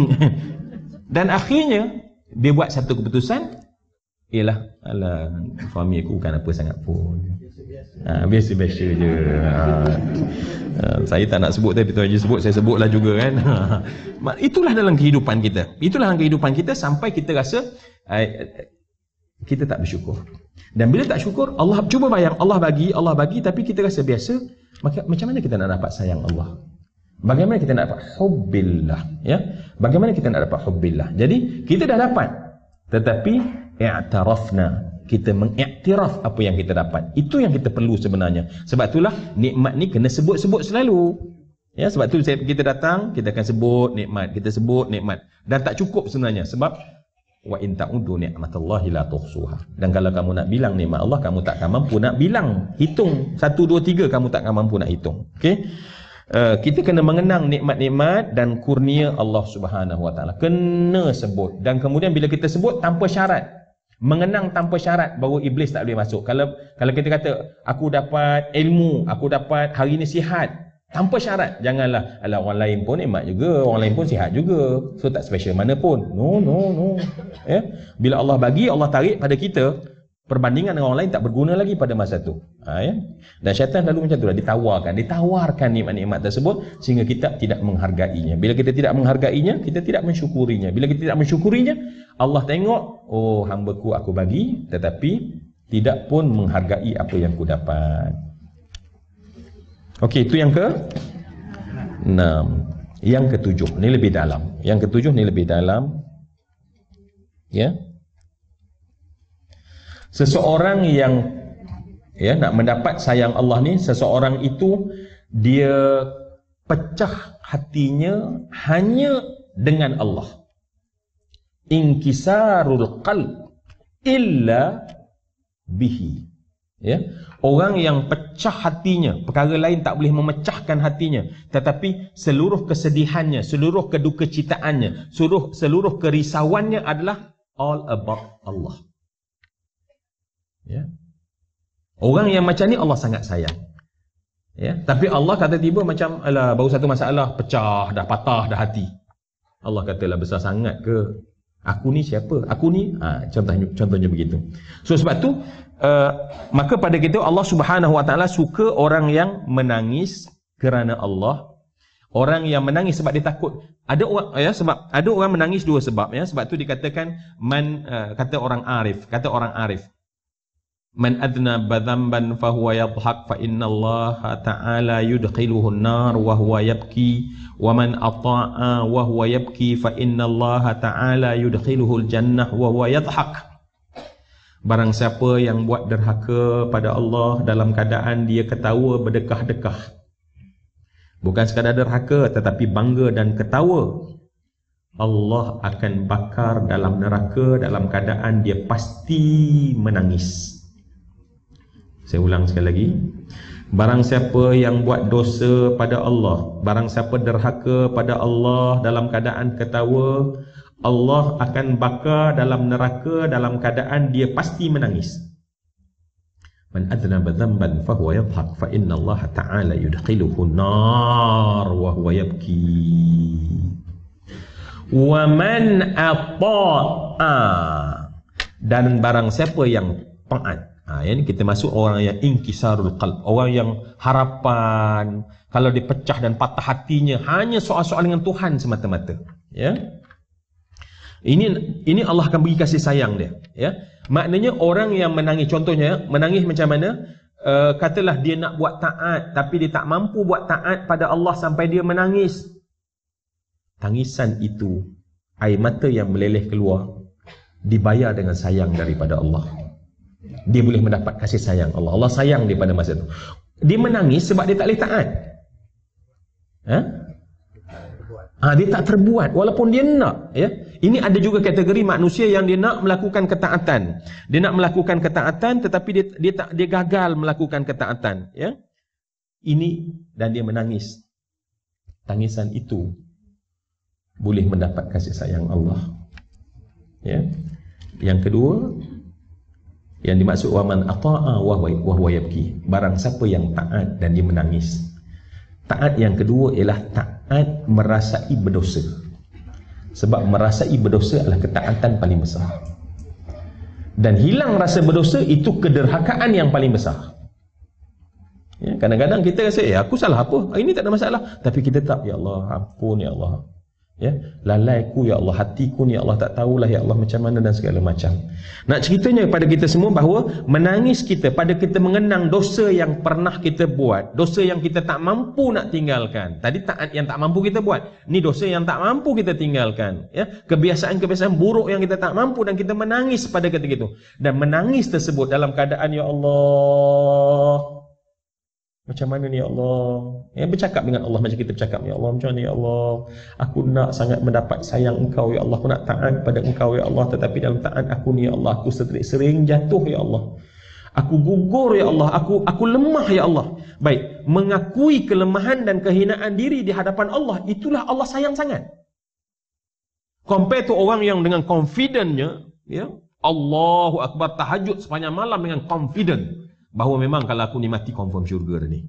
[SPEAKER 1] Dan akhirnya dia buat satu keputusan, ialah alah suami aku bukan apa sangat pun. Ha, biasa-biasa je. Ha, ha, saya tak nak sebut tapi tuan Haji sebut, saya sebutlah juga kan. Ha, itulah dalam kehidupan kita. Itulah dalam kehidupan kita sampai kita rasa eh, kita tak bersyukur. Dan bila tak syukur, Allah cuba bayang, Allah bagi, Allah bagi tapi kita rasa biasa, maka macam mana kita nak dapat sayang Allah? Bagaimana kita nak dapat hubbillah, ya? Bagaimana kita nak dapat hubbillah? Jadi kita dah dapat, tetapi i'tarafna, kita mengiktiraf apa yang kita dapat. Itu yang kita perlu sebenarnya. Sebab itulah nikmat ni kena sebut-sebut selalu. Ya, sebab tu kita datang, kita akan sebut nikmat, kita sebut nikmat. Dan tak cukup sebenarnya, sebab wa in ta'udu ni'matallahi la tuhsuha. Dan kalau kamu nak bilang nikmat Allah, kamu tak akan mampu nak bilang, hitung satu dua tiga kamu tak akan mampu nak hitung. Okey. Uh, kita kena mengenang nikmat-nikmat dan kurnia Allah Subhanahu Wa Taala. Kena sebut, dan kemudian bila kita sebut tanpa syarat, mengenang tanpa syarat, baru iblis tak boleh masuk. Kalau kalau kita kata aku dapat ilmu, aku dapat hari ni sihat, tanpa syarat, janganlah alah orang lain pun nikmat juga, orang lain pun sihat juga, so tak special mana pun. No no no. Ya, bila Allah bagi, Allah tarik pada kita, perbandingan dengan orang lain tak berguna lagi pada masa tu. Ha, ya? Dan syaitan lalu macam tu lah, ditawarkan, ditawarkan nikmat-nikmat tersebut sehingga kita tidak menghargainya. Bila kita tidak menghargainya, kita tidak mensyukurinya. Bila kita tidak mensyukurinya, Allah tengok, oh hamba-Ku aku bagi, tetapi tidak pun menghargai apa yang ku dapat. Okey, itu yang ke enam. Yang ketujuh, ni lebih dalam. Yang ketujuh ni lebih dalam. Ya. Seseorang yang ya nak mendapat sayang Allah ni, seseorang itu dia pecah hatinya hanya dengan Allah. Inkisarul qalb illa bihi. Ya, orang yang pecah hatinya, perkara lain tak boleh memecahkan hatinya, tetapi seluruh kesedihannya, seluruh kedukacitaannya, seluruh seluruh kerisauannya adalah all about Allah. Ya. Orang yang macam ni Allah sangat sayang. Ya, tapi Allah kata tiba macam alah baru satu masalah pecah dah, patah dah hati. Allah katalah besar sangat ke? Aku ni siapa? Aku ni ha, contohnya contohnya begitu. So sebab tu uh, maka pada kita Allah Subhanahu Wa Taala suka orang yang menangis kerana Allah, Orang yang menangis sebab dia takut. Ada orang ya sebab ada orang menangis dua sebab ya. Sebab tu dikatakan man uh, kata orang arif, kata orang arif. Man adnaba dhanban fa huwa yadhhak fa inna Allah ta'ala yudkhiluhu an-nar wa huwa yabki wa man ata'a wa huwa yabki fa inna Allah ta'ala yudkhiluhu al-jannah wa huwa yadhhak. Barang siapa yang buat derhaka pada Allah dalam keadaan dia ketawa berdekah-dekah. Bukan sekadar derhaka tetapi bangga dan ketawa, Allah akan bakar dalam neraka dalam keadaan dia pasti menangis. Saya ulang sekali lagi. Barang siapa yang buat dosa pada Allah, barang siapa derhaka pada Allah dalam keadaan ketawa, Allah akan bakar dalam neraka dalam keadaan dia pasti menangis. Man adnaba dhanban fa huwa yadhhak fa inna Allah ta'ala yudkhiluhu an-nar wa huwa yabki. Wa man ata'a, dan barang siapa yang taat. Ha, ini kita masuk orang yang inkisarul qalb, orang yang harapan kalau dipecah dan patah hatinya hanya soal-soal dengan Tuhan semata-mata. Ya, ini ini Allah akan bagi kasih sayang dia. Ya, maknanya orang yang menangis, contohnya menangis macam mana? Uh, katalah dia nak buat taat tapi dia tak mampu buat taat pada Allah sampai dia menangis. Tangisan itu, air mata yang meleleh keluar, dibayar dengan sayang daripada Allah. Dia boleh mendapat kasih sayang Allah. Allah sayang dia pada masa itu. Dia menangis sebab dia tak boleh taat. Ha? Ha, dia tak terbuat walaupun dia nak. Ya? Ini ada juga kategori manusia yang dia nak melakukan ketaatan. Dia nak melakukan ketaatan tetapi dia dia tak dia gagal melakukan ketaatan. Ya? Ini dan dia menangis. Tangisan itu boleh mendapat kasih sayang Allah. Ya? Yang kedua, yang dimaksud waman ata'a wa huwa yabki, barang siapa yang taat dan dia menangis. Taat yang kedua ialah taat merasai berdosa. Sebab merasai berdosa adalah ketaatan paling besar. Dan hilang rasa berdosa itu kederhakaan yang paling besar. Ya, kadang-kadang kita rasa, eh aku salah apa? Ini tak ada masalah. Tapi kita tak, ya Allah, ampun ya Allah. Ya, lalaiku ya Allah, hatiku ni ya Allah, tak tahulah ya Allah macam mana dan segala macam. Nak ceritanya kepada kita semua bahawa menangis kita pada kita mengenang dosa yang pernah kita buat, dosa yang kita tak mampu nak tinggalkan. Tadi taat yang tak mampu kita buat, ni dosa yang tak mampu kita tinggalkan. Ya, kebiasaan-kebiasaan buruk yang kita tak mampu dan kita menangis pada ketika itu. Dan menangis tersebut dalam keadaan ya Allah, macam mana ni ya Allah? Ya, bercakap dengan Allah macam kita bercakap, ya Allah macam ni ya Allah, aku nak sangat mendapat sayang engkau ya Allah, aku nak taat pada engkau ya Allah, tetapi dalam taat aku ni ya Allah, aku sering, sering jatuh ya Allah, aku gugur ya Allah, aku aku lemah ya Allah. Baik, mengakui kelemahan dan kehinaan diri di hadapan Allah, itulah Allah sayang sangat. Compare tu orang yang dengan confidentnya, ya, Allahu Akbar, tahajud sepanjang malam dengan confident bahawa memang kalau aku ni mati confirm syurga dah ni.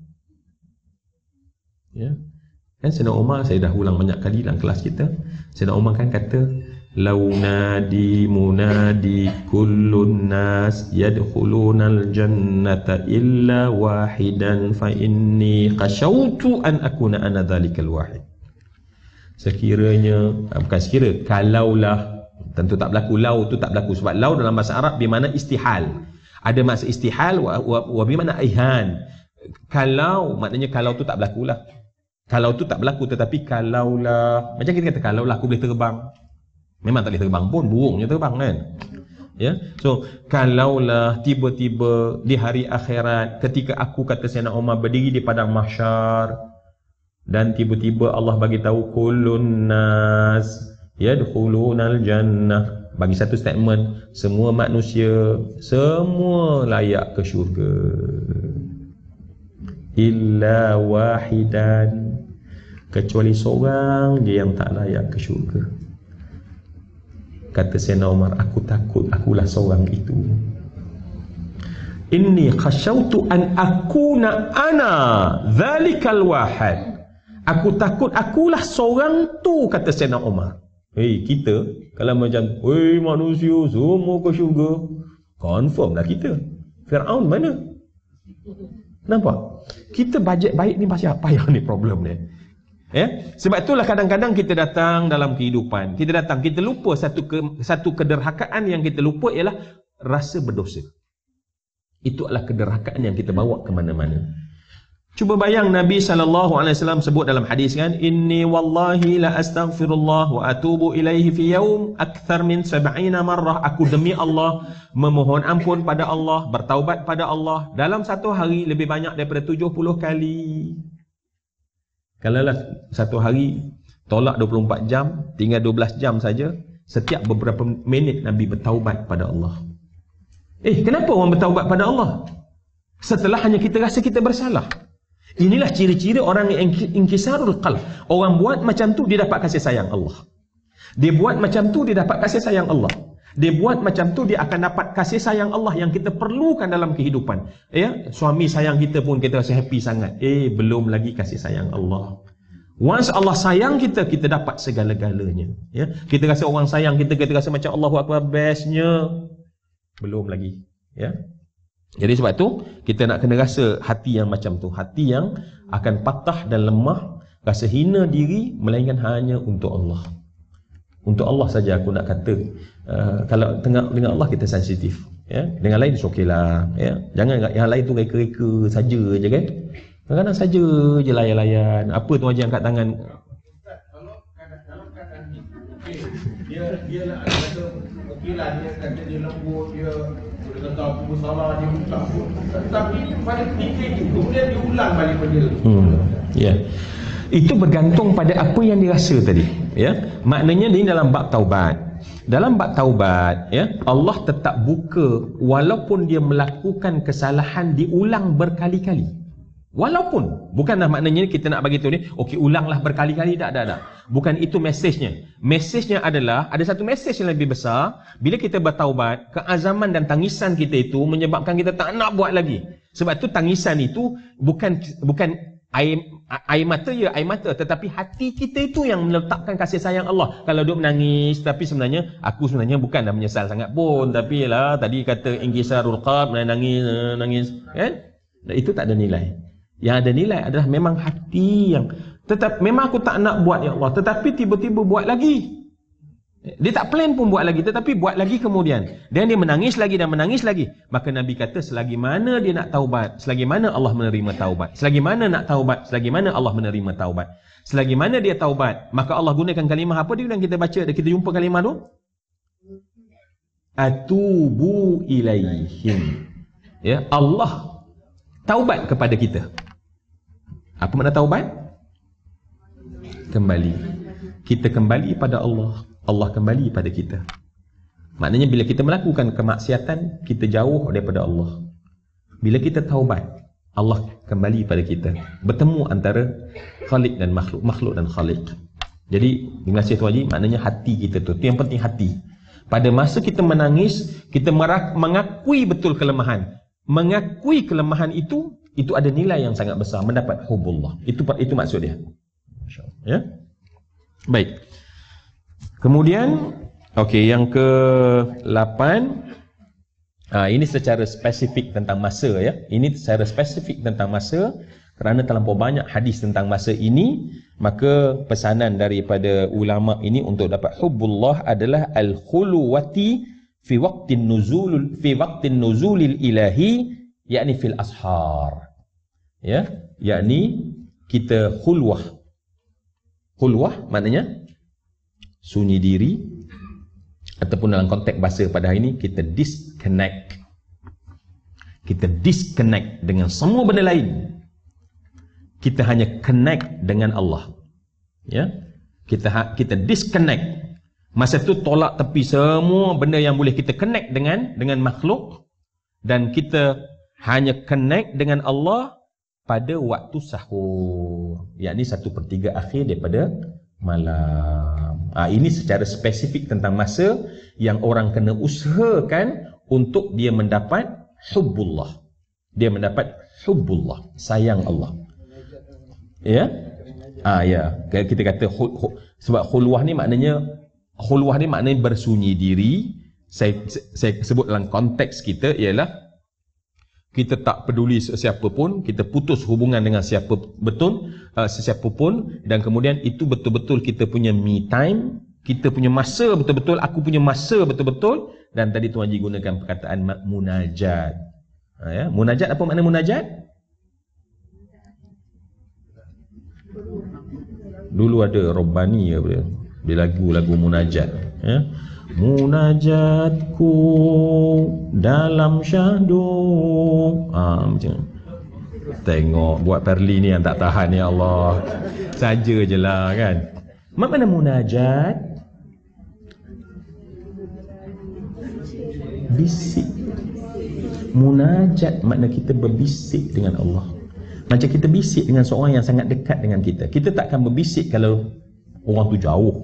[SPEAKER 1] Ya. Kan Sayyidina Umar, saya dah ulang banyak kali dalam kelas kita, Sayyidina Umar kan kata, "Lau nadi munadi kullun nas yadkhulunal jannata illa wahidan fa inni khashautu an akuna ana dhalikal wahid." Sekiranya, bukan sekira, kalaulah, tentu tak berlaku, lau tu tak berlaku sebab lau dalam bahasa Arab bermakna istihal. Ada makna istihal wa, wa, wa bimana ihan. Kalau, maknanya kalau tu tak berlaku lah. Kalau tu tak berlaku, tetapi kalaulah, macam kita kata, kalaulah aku boleh terbang. Memang tak boleh terbang pun, burungnya terbang kan. Ya, so kalaulah tiba-tiba di hari akhirat, ketika aku, kata Sayyidina Umar, berdiri di padang mahsyar dan tiba-tiba Allah bagi tahu kullun nas yadkhulunal jannah, bagi satu statement, semua manusia semua layak ke syurga illa wahidan, kecuali seorang je yang tak layak ke syurga. Kata Sayyidina Umar, aku takut akulah seorang itu. Inni khasyautu an akuna ana dhalikal wahid. Aku takut akulah seorang tu, kata Sayyidina Umar. Hei, kita kalau macam, hei manusia semua ke syurga, confirm lah kita. Fir'aun mana? Nampak? Kita bajet baik ni pasal apa yang ni problem ni? Ya, sebab itulah kadang-kadang kita datang dalam kehidupan, kita datang, kita lupa satu ke, satu kederhakaan yang kita lupa ialah rasa berdosa. Itu adalah kederhakaan yang kita bawa ke mana-mana. Cuba bayang Nabi sallallahu alaihi wasallam sebut dalam hadis kan, inni wallahi la astaghfirullah wa atubu ilaihi fi yaum akthar min sab'ina marrah. Aku demi Allah memohon ampun pada Allah, bertaubat pada Allah dalam satu hari lebih banyak daripada tujuh puluh kali. Kalau lah satu hari tolak dua puluh empat jam, tinggal dua belas jam saja, setiap beberapa minit Nabi bertaubat pada Allah. Eh, kenapa orang bertaubat pada Allah? Setelah hanya kita rasa kita bersalah. Inilah ciri-ciri orang yang inkisarul qalb. Orang buat macam tu, dia dapat kasih sayang Allah. Dia buat macam tu, dia dapat kasih sayang Allah. Dia buat macam tu, dia akan dapat kasih sayang Allah yang kita perlukan dalam kehidupan. Ya, suami sayang kita pun kita rasa happy sangat. Eh, belum lagi kasih sayang Allah. Once Allah sayang kita, kita dapat segala-galanya. Ya, kita rasa orang sayang kita, kita rasa macam Allahu Akbar, bestnya. Belum lagi. Ya. Jadi sebab tu kita nak kena rasa hati yang macam tu, hati yang akan patah dan lemah, rasa hina diri melainkan hanya untuk Allah. Untuk Allah saja aku nak kata, uh, kalau tengah dengan Allah kita sensitif, ya. Dengan lain okeylah, ya. Jangan yang lain tu reka-reka saja je kan. Kadang-kadang saja je layan-layan. Apa tu aja angkat tangan.
[SPEAKER 2] Kalau dalam keadaan ni, okey, dia dia nak kata okeylah, dia kata dia lembut, dia boleh kata apa salah, dia ucap pun. Tapi pada ketika itu kemudian dia ulang balik pada. Hmm.
[SPEAKER 1] Ya. Yeah. Itu bergantung pada apa yang dirasa tadi, ya. Maknanya ini dalam bab taubat. Dalam bab taubat, ya, Allah tetap buka walaupun dia melakukan kesalahan diulang berkali-kali. Walaupun bukanlah maknanya kita nak bagi tahu ni, okey ulanglah berkali-kali, tak ada, tak. Bukan itu mesejnya. Mesejnya adalah ada satu mesej yang lebih besar. Bila kita bertaubat, keazaman dan tangisan kita itu menyebabkan kita tak nak buat lagi. Sebab tu tangisan itu bukan bukan air air mata ya, air mata, tetapi hati kita itu yang meletakkan kasih sayang Allah. Kalau duk menangis, tapi sebenarnya aku sebenarnya bukan dah menyesal sangat pun, tapi lah tadi kata ingkisarul qalb, nangis nangis kan? Dan itu tak ada nilai. Yang ada nilai adalah memang hati yang tetap memang aku tak nak buat ya Allah, tetapi tiba-tiba buat lagi. Dia tak plan pun buat lagi, tetapi buat lagi kemudian. Dan dia menangis lagi dan menangis lagi. Maka Nabi kata selagi mana dia nak taubat, selagi mana Allah menerima taubat. Selagi mana nak taubat, selagi mana Allah menerima taubat. Selagi mana dia taubat, maka Allah gunakan kalimah apa dia yang kita baca, kita jumpa kalimah tu? Atubu ilaihim. Ya, Allah taubat kepada kita. Apa makna taubat? Kembali. Kita kembali pada Allah. Allah kembali pada kita. Maknanya bila kita melakukan kemaksiatan, kita jauh daripada Allah. Bila kita taubat, Allah kembali pada kita. Bertemu antara Khaliq dan makhluk, makhluk dan Khaliq. Jadi dengan Syekh Haji, maknanya hati kita tu. Itu yang penting, hati. Pada masa kita menangis, kita mengakui betul kelemahan. Mengakui kelemahan itu, itu ada nilai yang sangat besar, mendapat hubullah. Itu itu maksud dia. Ya. Baik. Kemudian, okey, yang ke lapan, ha, ini secara spesifik tentang masa, ya. Ini secara spesifik tentang masa, kerana terlampau banyak hadis tentang masa ini, maka pesanan daripada ulama ini untuk dapat hubbullah adalah al-khuluwati fi waqtin nuzul fi waqtin nuzulil ilahi, yakni fil ashar. Ya, yakni kita khulwah. Khulwah maknanya sunyi diri, ataupun dalam konteks bahasa pada hari ini kita disconnect. Kita disconnect dengan semua benda lain. Kita hanya connect dengan Allah. Ya, kita kita disconnect. Masa tu tolak tepi semua benda yang boleh kita connect dengan dengan makhluk, dan kita hanya connect dengan Allah pada waktu sahur, yakni satu per tiga akhir daripada malam. Ha, ini secara spesifik tentang masa yang orang kena usahakan untuk dia mendapat hubbullah. Dia mendapat hubbullah, sayang Allah. Ya? Ah ya, kita kata khul, khul, sebab khulwah ni maknanya khulwah ni maknanya bersunyi diri. Saya saya sebut dalam konteks kita ialah kita tak peduli sesiapa pun, kita putus hubungan dengan siapa betul, uh, sesiapa pun, dan kemudian itu betul-betul kita punya me time, kita punya masa betul-betul, aku punya masa betul-betul. Dan tadi Tuan Haji gunakan perkataan munajat. Ha, ya? Munajat, apa makna munajat? Dulu ada Robbani apa dia lagu-lagu munajat, ya. Munajatku dalam syahdu. Ah, macam tengok buat Perli ni yang tak tahan, ya Allah. Saja je lah kan. Mana munajat? Bisik. Munajat makna kita berbisik dengan Allah. Macam kita bisik dengan seorang yang sangat dekat dengan kita. Kita takkan berbisik kalau orang tu jauh.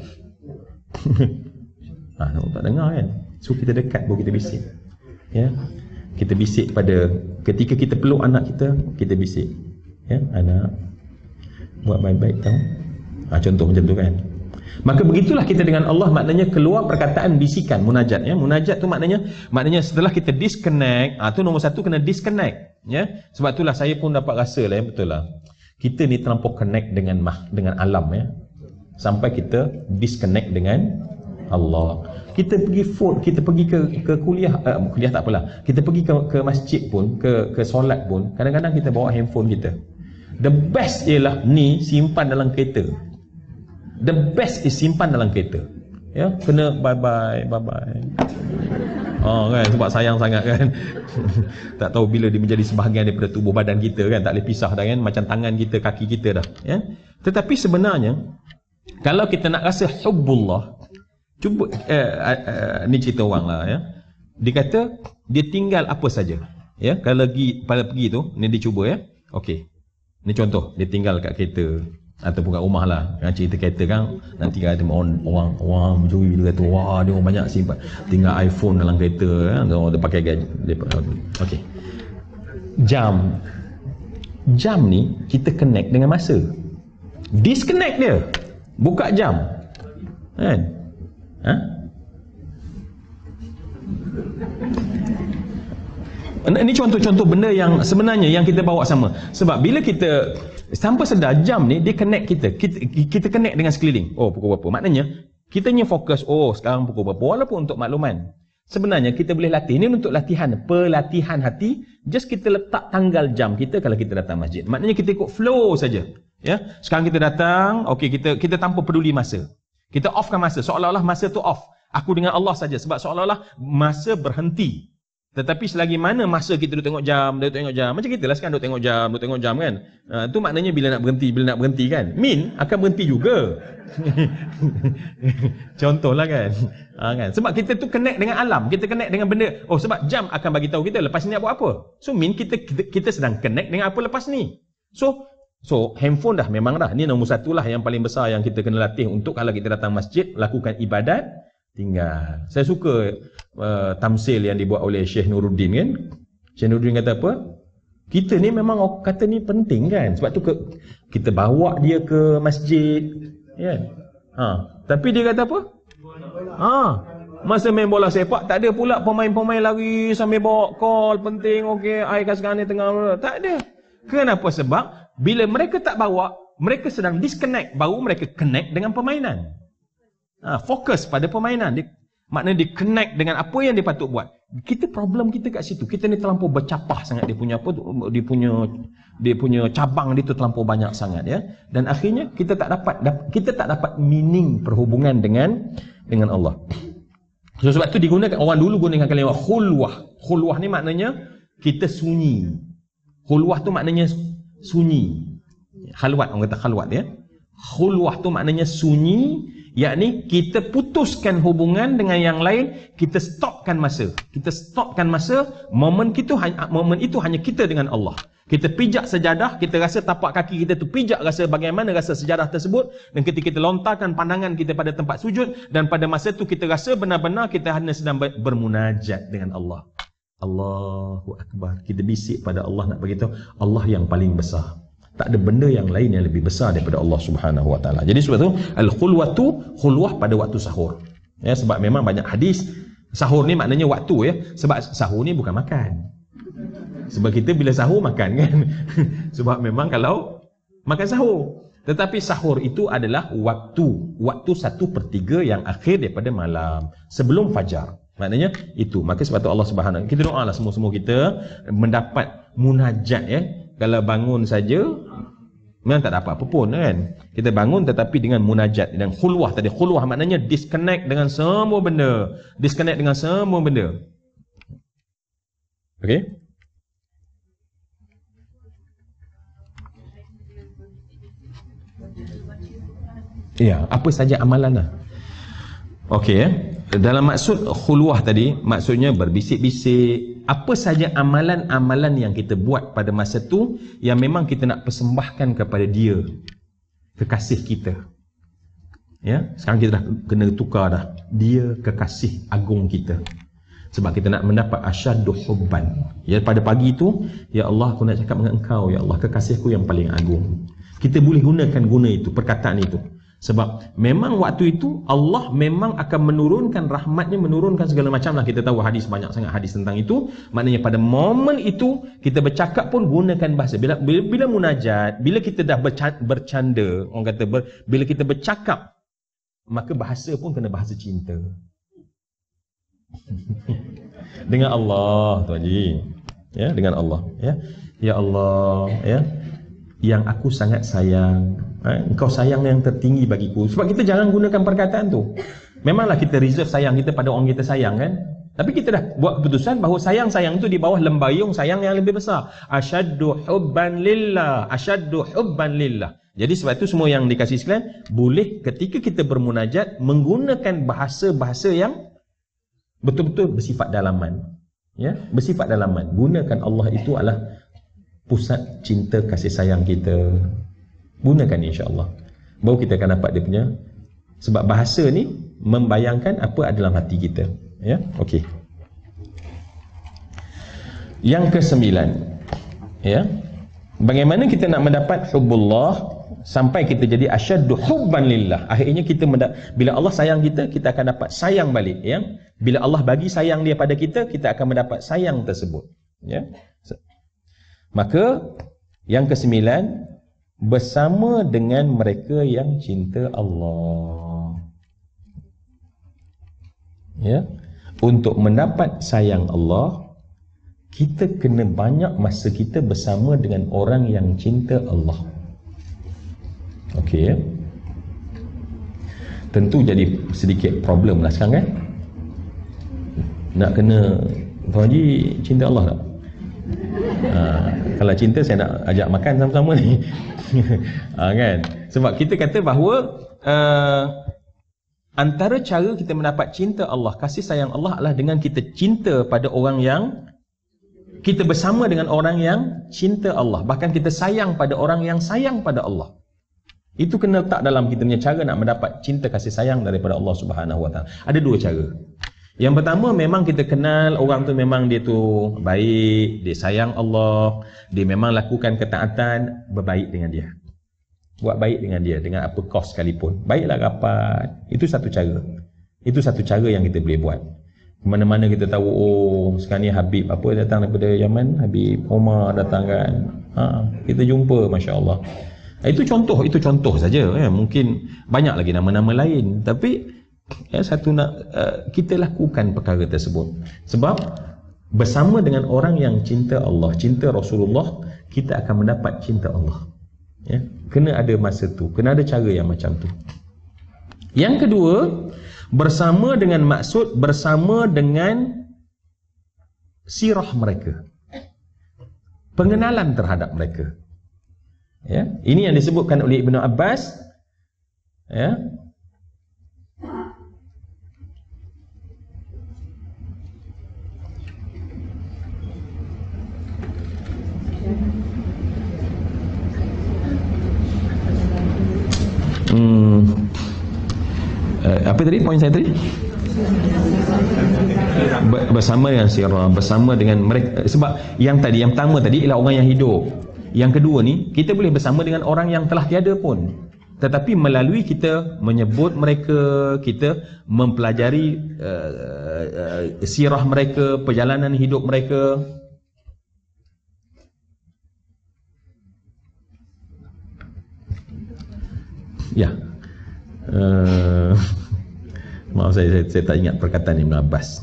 [SPEAKER 1] Ah, ha, tak dengar kan? So kita dekat baru kita bisik. Ya. Kita bisik pada ketika kita peluk anak kita, kita bisik. Ya, anak buat baik-baik tau. Ah, ha, contoh macam tu kan. Maka begitulah kita dengan Allah, maknanya keluar perkataan bisikan, munajat, ya. Munajat tu maknanya maknanya setelah kita disconnect, ah ha, tu nombor satu kena disconnect, ya. Sebab itulah saya pun dapat rasa lah, ya, betul lah. Kita ni terlampau connect dengan mah, dengan alam, ya. Sampai kita disconnect dengan Allah. Kita pergi food, kita pergi ke ke kuliah, uh, kuliah tak apalah. Kita pergi ke ke masjid pun, ke ke solat pun, kadang-kadang kita bawa handphone kita. The best ialah ni simpan dalam kereta. The best is simpan dalam kereta. Ya, kena bye bye, bye bye. Oh kan, sebab sayang sangat kan. Tak tahu bila dia menjadi sebahagian daripada tubuh badan kita kan, tak boleh pisah dah kan, macam tangan kita, kaki kita dah, ya. Tetapi sebenarnya kalau kita nak rasa hubbullah, cuba eh, eh, eh, ni cerita orang lah, ya. Dia kata dia tinggal apa saja, ya. Kalau pergi pada pergi tu, ni dia cuba, ya. Okey. Ni contoh, dia tinggal kat kereta ataupun kat rumah lah. Kan cerita kereta kan, nanti ada orang orang orang mencuri, dia kata wah dia orang banyak simpan tinggal iPhone dalam kereta, ya. Dia, dia pakai gadget. Okey. Jam. Jam ni kita connect dengan masa. Disconnect dia. Buka jam. Kan? Ha? Ini contoh-contoh benda yang sebenarnya yang kita bawa sama. Sebab bila kita tanpa sedar, jam ni dia connect kita. Kita, kita connect dengan sekeliling. Oh, pukul berapa? Maknanya kita punya fokus, oh sekarang pukul berapa. Walaupun untuk makluman, sebenarnya kita boleh latih. Ini untuk latihan, pelatihan hati. Just kita letak tanggal jam kita kalau kita datang masjid. Maknanya kita ikut flow saja. Ya, sekarang kita datang, okey, kita kita tanpa peduli masa. Kita offkan masa, seolah-olah masa tu off. Aku dengan Allah saja, sebab seolah-olah masa berhenti. Tetapi selagi mana masa kita duk tengok jam, duk tengok jam, macam kita lah sekarang duk tengok jam, duk tengok jam kan. Ha, tu maknanya bila nak berhenti, bila nak berhenti kan. Min akan berhenti juga. Contohlah kan. Ha, kan. Sebab kita tu connect dengan alam, kita connect dengan benda. Oh, sebab jam akan bagi tahu kita lepas ni nak buat apa. So min kita, kita kita sedang connect dengan apa lepas ni. So So, handphone dah memang dah. Ini nombor satu lah yang paling besar yang kita kena latih untuk kalau kita datang masjid, lakukan ibadat, tinggal. Saya suka uh, tamsil yang dibuat oleh Syekh Nuruddin kan. Syekh Nuruddin kata apa? Kita ni memang kata ni penting kan. Sebab tu ke, kita bawa dia ke masjid. Kan? Ha. Tapi dia kata apa? Ha. Masa main bola sepak, tak ada pula pemain-pemain lari sambil bawa call, penting, okey, I kat sekarang ni tengah. Tak ada. Kenapa? Sebab bila mereka tak bawa, mereka sedang disconnect, baru mereka connect dengan permainan. Ha, fokus pada permainan. Dia, maknanya dia connect dengan apa yang dia patut buat. Kita problem kita kat situ. Kita ni terlampau bercapah sangat dia punya apa tu, dia punya dia punya cabang dia tu terlampau banyak sangat, ya. Dan akhirnya kita tak dapat kita tak dapat meaning perhubungan dengan dengan Allah. So, sebab tu digunakan, orang dulu gunakan kalimah khulwah. Khulwah ni maknanya kita sunyi. Khulwah tu maknanya sunyi. Khalwat, orang kata khalwat, ya. Khulwah tu maknanya sunyi, yakni kita putuskan hubungan dengan yang lain, kita stopkan masa. Kita stopkan masa, momen itu hanya momen itu hanya kita dengan Allah. Kita pijak sejadah, kita rasa tapak kaki kita tu pijak, rasa bagaimana rasa sejadah tersebut, dan ketika kita lontarkan pandangan kita pada tempat sujud, dan pada masa itu kita rasa benar-benar kita hanya sedang bermunajat dengan Allah. Allahu Akbar. Kita bisik pada Allah, nak beritahu Allah yang paling besar. Tak ada benda yang lain yang lebih besar daripada Allah Subhanahu Wa Taala. Jadi sebab tu al-khulwatu, khulwah pada waktu sahur. Ya, sebab memang banyak hadis sahur ni maknanya waktu, ya. Sebab sahur ni bukan makan. Sebab kita bila sahur makan kan. Sebab memang kalau makan sahur. Tetapi sahur itu adalah waktu. Waktu satu per tiga yang akhir daripada malam. Sebelum fajar. Maknanya itu. Maka sebab itu Allah Subhanahu. Kita doa lah semua-semua kita mendapat munajat ya. Kalau bangun saja memang tak dapat apa pun kan. Kita bangun tetapi dengan munajat dan khulwah tadi. Khulwah maknanya disconnect dengan semua benda. Disconnect dengan semua benda. Okey. Ya, apa saja amalan lah. Okey ya. Dalam maksud khulwah tadi, maksudnya berbisik-bisik, apa saja amalan-amalan yang kita buat pada masa tu yang memang kita nak persembahkan kepada dia, kekasih kita. Ya, sekarang kita dah kena tukar dah. Dia kekasih agung kita. Sebab kita nak mendapat asyaddu hubban. Ya, pada pagi itu, ya Allah, aku nak cakap dengan engkau, ya Allah, kekasihku yang paling agung. Kita boleh gunakan guna itu, perkataan itu. Sebab memang waktu itu Allah memang akan menurunkan rahmatnya, menurunkan segala macam lah. Kita tahu hadis, banyak sangat hadis tentang itu. Maknanya pada momen itu kita bercakap pun gunakan bahasa. Bila bila, bila munajat, bila kita dah bercanda, orang kata ber, bila kita bercakap, maka bahasa pun kena bahasa cinta. Dengan Allah, Tuan Haji. Ya, dengan Allah, ya. Ya Allah, ya. Yang aku sangat sayang. Ha? Engkau sayang yang tertinggi bagiku. Sebab kita jangan gunakan perkataan tu. Memanglah kita reserve sayang kita pada orang kita sayang kan. Tapi kita dah buat keputusan bahawa sayang-sayang tu di bawah lembayung sayang yang lebih besar. Asyaddu hubban lillah. Asyaddu hubban lillah. Jadi sebab itu semua yang dikasih sekalian, boleh ketika kita bermunajat menggunakan bahasa-bahasa yang betul-betul bersifat dalaman. Ya, bersifat dalaman. Gunakan Allah itu adalah pusat cinta kasih sayang kita. Gunakan insya-Allah. Baru kita akan dapat dia punya. Sebab bahasa ni membayangkan apa ada dalam hati kita. Ya, okey. Yang kesembilan, ya. Bagaimana kita nak mendapat hubbullah sampai kita jadi asyaddu hubban lillah. Akhirnya kita mendapat, bila Allah sayang kita, kita akan dapat sayang balik, ya. Bila Allah bagi sayang dia pada kita, kita akan mendapat sayang tersebut, ya. Maka yang kesembilan, bersama dengan mereka yang cinta Allah. Ya, untuk mendapat sayang Allah, kita kena banyak masa kita bersama dengan orang yang cinta Allah. Okey ya. Tentu jadi sedikit problem lah sekarang kan. Nak kena, Tuan Haji cinta Allah tak? Ha, kalau cinta saya nak ajak makan sama-sama ni. Ha, kan? Sebab kita kata bahawa uh, antara cara kita mendapat cinta Allah, kasih sayang Allah adalah dengan kita cinta pada orang yang, kita bersama dengan orang yang cinta Allah. Bahkan kita sayang pada orang yang sayang pada Allah. Itu kena letak dalam kita punya cara nak mendapat cinta kasih sayang daripada Allah Subhanahu Wa Taala. Ada dua cara. Yang pertama, memang kita kenal orang tu memang dia tu baik, dia sayang Allah, dia memang lakukan ketaatan, berbaik dengan dia. Buat baik dengan dia, dengan apa kos sekalipun. Baiklah rapat. Itu satu cara. Itu satu cara yang kita boleh buat. Mana-mana kita tahu, oh sekarang ni Habib apa datang daripada Yaman, Habib Omar datang kan. Ha, kita jumpa, Masya Allah. Itu contoh, itu contoh saja. Ya. Mungkin banyak lagi nama-nama lain. Tapi ya, satu nak uh, kita lakukan perkara tersebut. Sebab bersama dengan orang yang cinta Allah, cinta Rasulullah, kita akan mendapat cinta Allah. Ya, kena ada masa tu, kena ada cara yang macam tu. Yang kedua, bersama dengan maksud bersama dengan sirah mereka, pengenalan terhadap mereka. Ya, ini yang disebutkan oleh Ibnu Abbas. Ya. Hmm. Uh, apa tadi poin saya tadi? Bersama dengan sirah, bersama dengan mereka. Sebab yang tadi, yang pertama tadi ialah orang yang hidup. Yang kedua ni, kita boleh bersama dengan orang yang telah tiada pun. Tetapi melalui kita menyebut mereka, kita mempelajari uh, uh, sirah mereka, perjalanan hidup mereka. Ya. Uh, maaf saya, saya saya tak ingat perkataan Ibn Abbas.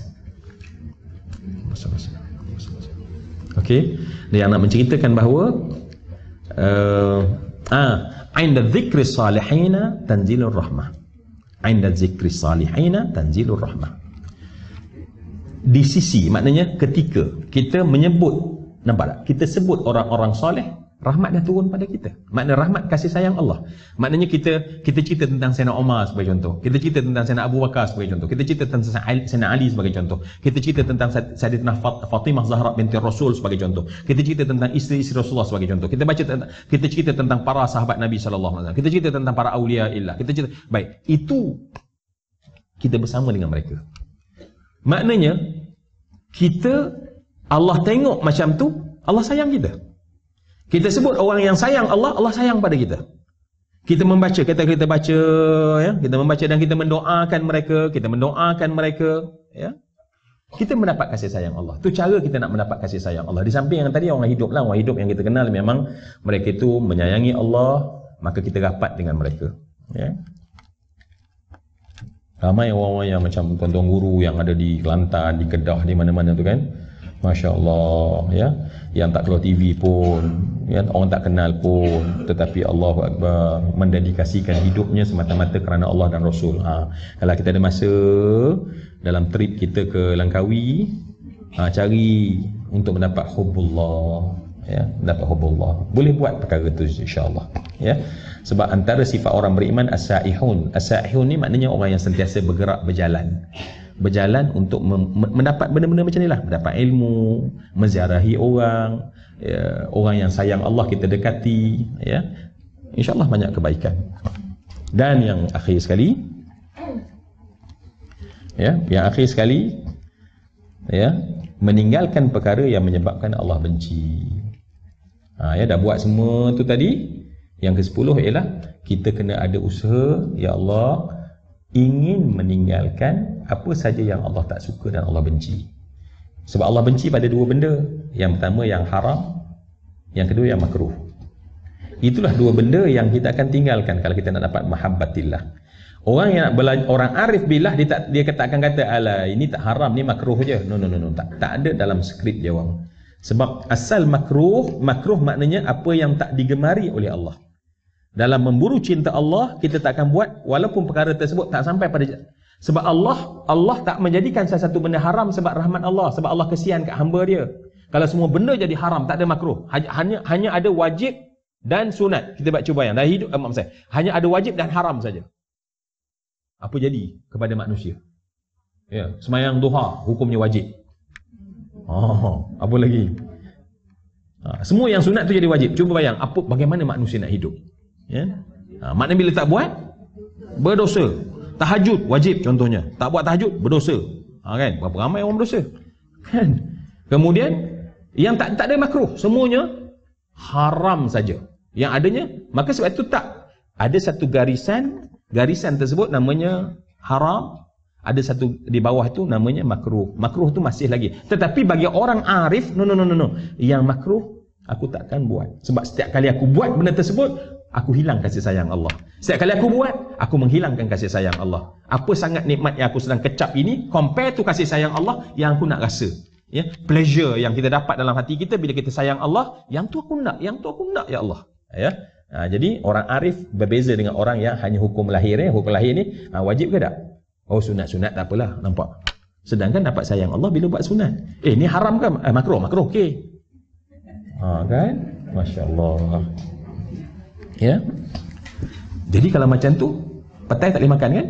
[SPEAKER 1] Okey, dia yang nak menceritakan bahawa uh, ah, 'inda dzikri salihina tanzilur rahmah. 'Inda dzikri salihina tanzilur rahmah. Di sisi, maknanya ketika kita menyebut, nampak tak? Kita sebut orang-orang soleh, rahmat dah turun pada kita. Makna rahmat kasih sayang Allah. Maknanya kita kita cerita tentang Sayyidina Umar sebagai contoh. Kita cerita tentang Sayyidina Abu Bakar sebagai contoh. Kita cerita tentang Sayyidina Ali sebagai contoh. Kita cerita tentang Sayyidatina Fatimah Zahra binti Rasul sebagai contoh. Kita cerita tentang isteri-isteri Rasulullah sebagai contoh. Kita baca tentang, kita cerita tentang para sahabat Nabi sallallahu alaihi wasallam. Kita cerita tentang para aulia illah. Kita cerita, baik, itu kita bersama dengan mereka. Maknanya kita, Allah tengok macam tu, Allah sayang kita. Kita sebut orang yang sayang Allah, Allah sayang pada kita. Kita membaca, kita kita baca, ya, kita membaca dan kita mendoakan mereka, kita mendoakan mereka, ya. Kita mendapat kasih sayang Allah. Itu cara kita nak mendapat kasih sayang Allah. Di samping yang tadi orang hidup lah, orang hidup yang kita kenal memang mereka itu menyayangi Allah, maka kita rapat dengan mereka, ya. Ramai orang-orang yang macam tuan-tuan guru yang ada di Kelantan, di Kedah, di mana-mana tu kan. Masya Allah, ya, yang tak keluar T V pun, ya, orang tak kenal pun, tetapi Allahu Akbar, mendedikasikan hidupnya semata-mata kerana Allah dan Rasul. Ha, kalau kita ada masa dalam trip kita ke Langkawi, ha, cari untuk mendapat hubbullah, ya, mendapat hubbullah. Boleh buat perkara tu insya-Allah, ya. Sebab antara sifat orang beriman as-saihun. As-saihun ni maknanya orang yang sentiasa bergerak, berjalan. Berjalan untuk mendapat benda-benda macam ni lah, mendapat ilmu, menziarahi orang, ya, orang yang sayang Allah kita dekati, ya, insya-Allah banyak kebaikan. Dan yang akhir sekali, ya, yang akhir sekali, ya, meninggalkan perkara yang menyebabkan Allah benci. Ha, ya, dah buat semua tu tadi. Yang ke sepuluh ialah kita kena ada usaha, ya Allah, ingin meninggalkan apa saja yang Allah tak suka dan Allah benci. Sebab Allah benci pada dua benda. Yang pertama yang haram, yang kedua yang makruh. Itulah dua benda yang kita akan tinggalkan kalau kita nak dapat mahabbatillah. Orang yang nak belajar, orang arif billah, dia tak, dia tak akan kata alah ini tak haram, ni makruh je. No no no no, tak tak ada dalam skrip dia orang. Sebab asal makruh, makruh maknanya apa yang tak digemari oleh Allah. Dalam memburu cinta Allah, kita tak akan buat walaupun perkara tersebut tak sampai pada. Sebab Allah Allah tak menjadikan salah satu benda haram sebab rahmat Allah, sebab Allah kesian kat hamba dia. Kalau semua benda jadi haram, tak ada makruh, hanya hanya ada wajib dan sunat. Kita baca bayang dah hidup, eh, maaf saya, hanya ada wajib dan haram saja. Apa jadi kepada manusia? Ya, sembahyang duha hukumnya wajib. Oh, apa lagi? Ha, semua yang sunat tu jadi wajib. Cuba bayang apa bagaimana manusia nak hidup. Ya. Ha, maknanya bila tak buat berdosa. Tahajud wajib contohnya. Tak buat tahajud berdosa. Ha, kan? Berapa ramai orang berdosa? Kan? Kemudian yang tak tak ada makruh, semuanya haram saja. Yang adanya, maka sebab itu tak ada satu garisan, garisan tersebut namanya haram. Ada satu di bawah tu namanya makruh. Makruh tu masih lagi. Tetapi bagi orang arif, no no no no no. Yang makruh aku takkan buat. Sebab setiap kali aku buat benda tersebut, aku hilang kasih sayang Allah. Setiap kali aku buat, aku menghilangkan kasih sayang Allah. Apa sangat nikmat yang aku sedang kecap ini compare tu kasih sayang Allah yang aku nak rasa. Ya, pleasure yang kita dapat dalam hati kita bila kita sayang Allah, yang tu aku nak, yang tu aku nak ya Allah. Ya. Ha, jadi orang arif berbeza dengan orang yang hanya hukum lahir eh. Hukum lahir ni ha, wajib ke tak? Oh, sunat-sunat tak apalah, nampak. Sedangkan dapat sayang Allah bila buat sunat. Eh, ni haram ke? Eh, makruh, makruh, okey. Ha, kan? Masya-Allah. Ya. Jadi kalau macam tu, petai tak boleh makan kan?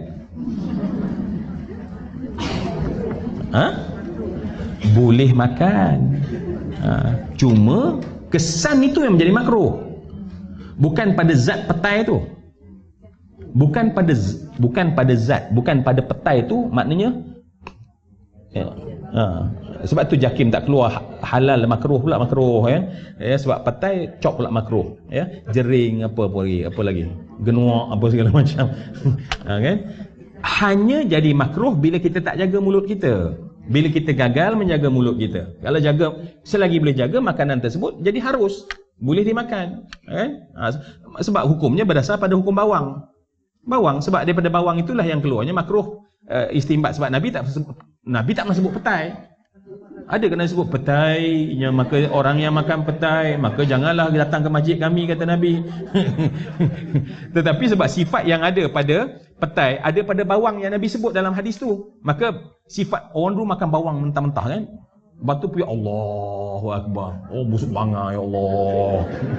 [SPEAKER 1] Ha? Boleh makan. Ha, cuma kesan itu yang menjadi makruh. Bukan pada zat petai tu. Bukan pada bukan pada zat, bukan pada petai tu, maknanya ya, ha, sebab tu jakim tak keluar halal, makruh pula makruh ya. Ya, sebab petai cop pula makruh ya. Jering apa apa lagi, apa lagi? Genuak apa segala macam. Ha, kan? Hanya jadi makruh bila kita tak jaga mulut kita. Bila kita gagal menjaga mulut kita. Kalau jaga, selagi boleh jaga makanan tersebut jadi harus boleh dimakan, kan? Ha, sebab hukumnya berdasar pada hukum bawang. Bawang, sebab daripada bawang itulah yang keluarnya makruh uh, istimbat, sebab Nabi tak Nabi tak pernah sebut petai. Ada kena sebut petai, yang maka orang yang makan petai, maka janganlah datang ke masjid kami, kata Nabi. Tetapi sebab sifat yang ada pada petai, ada pada bawang yang Nabi sebut dalam hadis tu. Maka sifat orang dulu makan bawang mentah-mentah kan. Lepas tu ya Allahu Akbar. Oh busuk bangah ya Allah.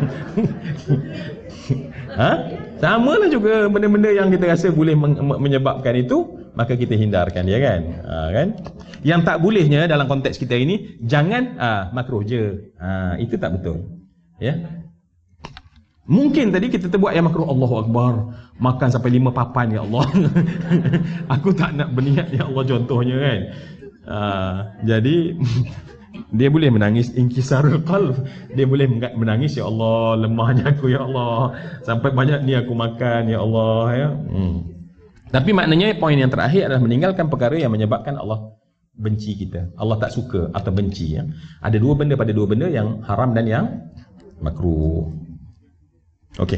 [SPEAKER 1] Ha? Sama lah juga benda-benda yang kita rasa boleh men- menyebabkan itu, maka kita hindarkan dia kan. Ha, kan? Yang tak bolehnya dalam konteks kita ini, jangan ah makruh je. Ha, itu tak betul. Ya. Mungkin tadi kita terbuat yang makruh, Allahu Akbar, makan sampai lima papan ya Allah. Aku tak nak berniat ya Allah contohnya kan. Ha, jadi dia boleh menangis inkisarul qalb. Dia boleh menangis ya Allah, lemahnya aku ya Allah, sampai banyak ni aku makan ya Allah ya. Hmm. Tapi maknanya poin yang terakhir adalah meninggalkan perkara yang menyebabkan Allah benci kita, Allah tak suka atau benci ya. Ada dua benda pada dua benda, yang haram dan yang makruh. Okey.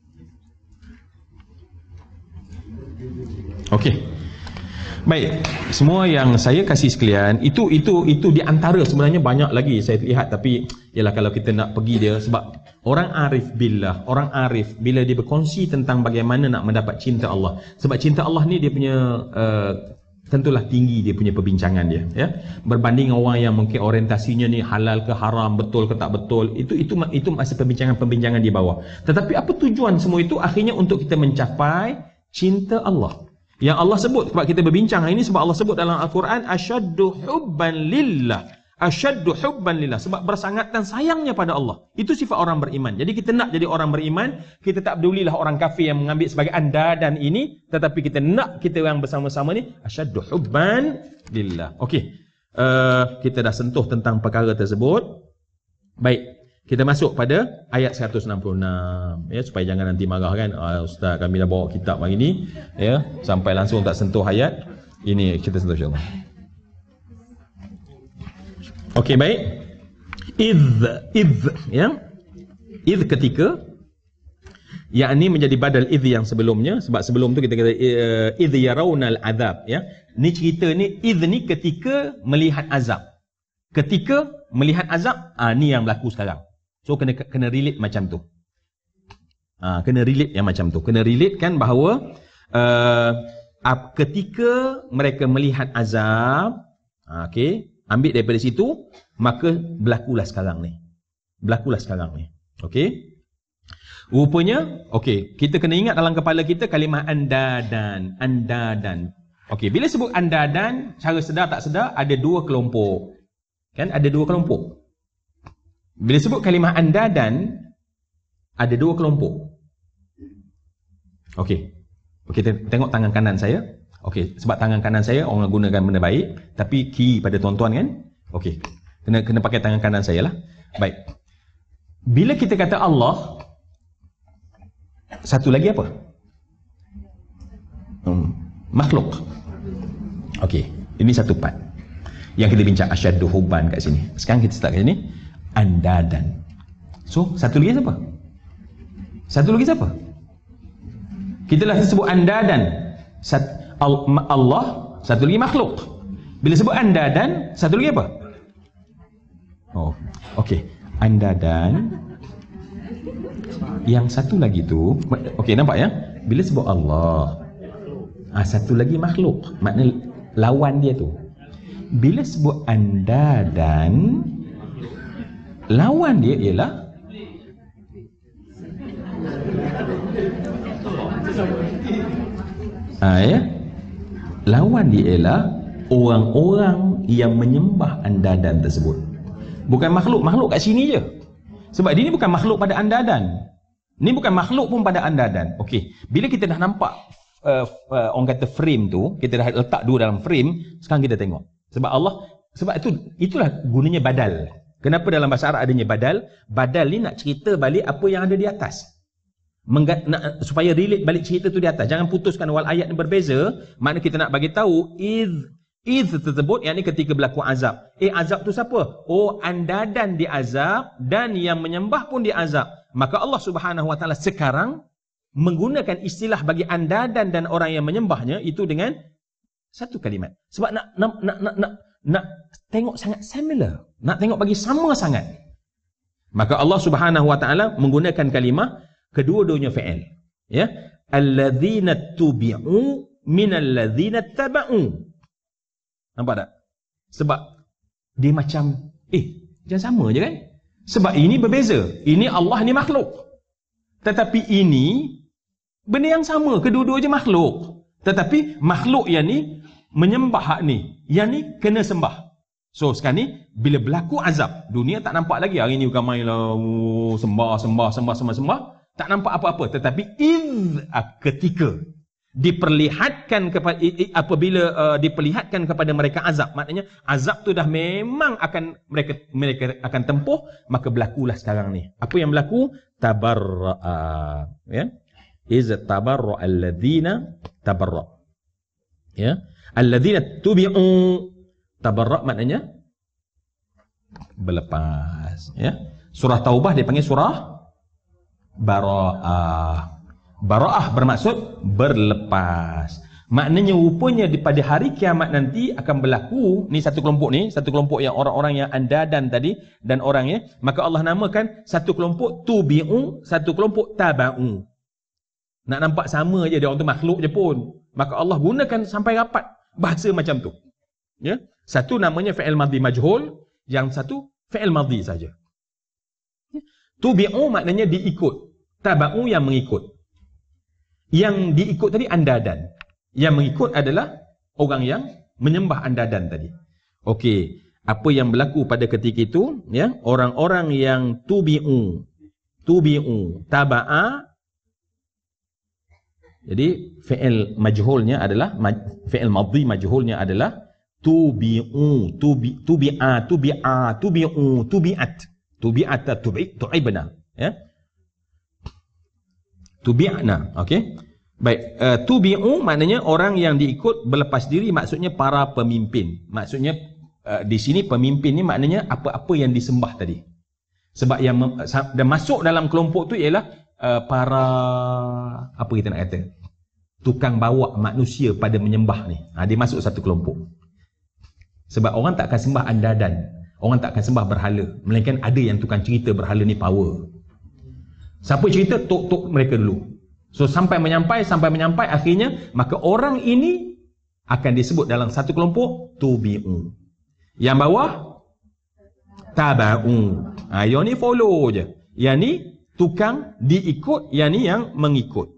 [SPEAKER 1] Okey. Baik, semua yang saya kasih sekalian itu itu itu di antara, sebenarnya banyak lagi saya lihat, tapi ialah kalau kita nak pergi dia, sebab orang arif billah, orang arif bila dia berkongsi tentang bagaimana nak mendapat cinta Allah. Sebab cinta Allah ni dia punya uh, tentulah tinggi dia punya perbincangan dia ya, berbanding orang yang mungkin orientasinya ni halal ke haram, betul ke tak betul, itu itu itu masih perbincangan-perbincangan di bawah. Tetapi apa tujuan semua itu? Akhirnya untuk kita mencapai cinta Allah yang Allah sebut. Sebab kita berbincang hari ini, sebab Allah sebut dalam Al-Quran asyaddu hubban lillah, asyaddu hubban lillah, sebab bersangat dan sayangnya pada Allah. Itu sifat orang beriman. Jadi kita nak jadi orang beriman, kita tak pedulilah orang kafir yang mengambil sebagai andadan ini, tetapi kita nak kita yang bersama-sama ni asyaddu hubban lillah. Okey, uh, kita dah sentuh tentang perkara tersebut. Baik, kita masuk pada ayat seratus enam puluh enam ya, supaya jangan nanti marah kan, ah, Ustaz kami dah bawa kitab hari ni ya, sampai langsung tak sentuh ayat ini. Kita sentuh insya-Allah. Okey, baik. Idh, idh ya. Idh ketika, yakni menjadi badal idh yang sebelumnya, sebab sebelum tu kita kata idh yarawnal azab ya. Ni cerita ni, idh ni ketika melihat azab. Ketika melihat azab, ah ni yang berlaku sekarang. So kena kena relate macam tu. Ah kena relate yang macam tu. Kena relate kan bahawa uh, ketika mereka melihat azab, ah, okey, ambil daripada situ, maka berlakulah sekarang ni. Berlakulah sekarang ni. Okey. Rupanya, okey, kita kena ingat dalam kepala kita kalimah andadan, andadan. Okey, bila sebut andadan, cara sedar tak sedar ada dua kelompok. Kan ada dua kelompok. Bila sebut kalimah andadan, ada dua kelompok. Okey. Okey, tengok tangan kanan saya. Okey, sebab tangan kanan saya orang gunakan benda baik, tapi kiri pada tuan-tuan kan? Okey. Kena kena pakai tangan kanan saya lah. Baik. Bila kita kata Allah, satu lagi apa? Hmm, makhluk. Okey, ini satu part yang kita bincang asyaddu hubban kat sini. Sekarang kita start kat sini, andadan. So, satu lagi siapa? Satu lagi siapa? Kita lah sebut andadan. Sat, Allah, satu lagi makhluk. Bila sebut andadan, satu lagi apa? Oh, okey. Andadan. Yang satu lagi tu, okey, nampak ya? Bila sebut Allah, ah, satu lagi makhluk. Makna lawan dia tu. Bila sebut andadan, lawan dia ialah ah, ya? Lawan dia ialah orang-orang yang menyembah andadan tersebut. Bukan makhluk, makhluk kat sini je. Sebab dia ni bukan makhluk pada andadan. Ni bukan makhluk pun pada andadan. Okey, bila kita dah nampak uh, uh, orang kata frame tu, kita dah letak dua dalam frame, sekarang kita tengok. Sebab Allah, sebab itu itulah gunanya badal. Kenapa dalam bahasa Arab adanya badal? Badal ni nak cerita balik apa yang ada di atas. Mengga, nak, supaya relate balik cerita tu di atas. Jangan putuskan wal ayat ni berbeza, makna kita nak bagi tahu iz iz tersebut, yakni ketika berlaku azab. Eh, azab tu siapa? Oh, andadan di azab dan yang menyembah pun di azab. Maka Allah Subhanahu Wa Taala sekarang menggunakan istilah bagi andadan dan orang yang menyembahnya itu dengan satu kalimat. Sebab nak nak nak nak nak, nak tengok sangat similar, nak tengok bagi sama sangat. Maka Allah Subhanahu wa taala menggunakan kalimah kedua-duanya fi'il. Ya, alladzina tubi'u minal ladzina taba'u. Nampak tak? Sebab dia macam eh, jangan sama je kan? Sebab ini berbeza. Ini Allah, ni makhluk. Tetapi ini benda yang sama, kedua-dua je makhluk. Tetapi makhluk yang ni menyembah hak ni, yang ni kena sembah. So sekarang ni bila berlaku azab, dunia tak nampak lagi. Hari ni bukan main lah oh, sembah, sembah, sembah, sembah, sembah. Tak nampak apa-apa. Tetapi iz ketika diperlihatkan kepada apabila uh, diperlihatkan kepada mereka azab, maknanya azab tu dah memang akan mereka mereka akan tempuh, maka berlakulah sekarang ni. Apa yang berlaku? Tabarra'a, ya. Iz tabarra'a alladzina tabarra'. Ya. Alladzina tubi'u, tabarra' maknanya berlepas, ya. Surah Taubah dia panggil surah Bara'ah. Bara'ah bermaksud berlepas. Maknanya rupanya di pada hari kiamat nanti akan berlaku ni satu kelompok ni, satu kelompok yang orang-orang yang andadan tadi dan orangnya, maka Allah namakan satu kelompok tubi'u, satu kelompok taba'u. Nak nampak sama je, dia orang tu makhluk je pun. Maka Allah gunakan sampai rapat bahasa macam tu. Ya, satu namanya fi'il madhi majhul, yang satu fi'il madhi saja. Tubi'u maknanya diikut, taba'u yang mengikut. Yang diikut tadi andadan. Yang mengikut adalah orang yang menyembah andadan tadi. Okey, apa yang berlaku pada ketika itu, ya, orang-orang yang tubi'u, tubi'u, taba'a. Jadi fi'il majhulnya adalah fi'il madhi majhulnya adalah tubi'u, tubi, tubi'a, tubi'a, tubi'u, tubi'at. Tubi'at tubi' tu'ibna, ya. Tubi'na, okey. Baik, uh, tubi'u maknanya orang yang diikut berlepas diri, maksudnya para pemimpin. Maksudnya uh, di sini pemimpin ni maknanya apa-apa yang disembah tadi. Sebab yang dan masuk dalam kelompok tu ialah uh, para apa kita nak kata? Tukang bawa manusia pada menyembah ni. Ha, dia masuk satu kelompok. Sebab orang tak akan sembah andadan. Orang tak akan sembah berhala, melainkan ada yang tukang cerita berhala ni power. Siapa cerita, tok-tok mereka dulu. So sampai menyampai, sampai menyampai akhirnya, maka orang ini akan disebut dalam satu kelompok tubi'u. Yang bawah taba'u. Ha, yang ni follow je. Yang ni tukang diikut, yang ni yang mengikut.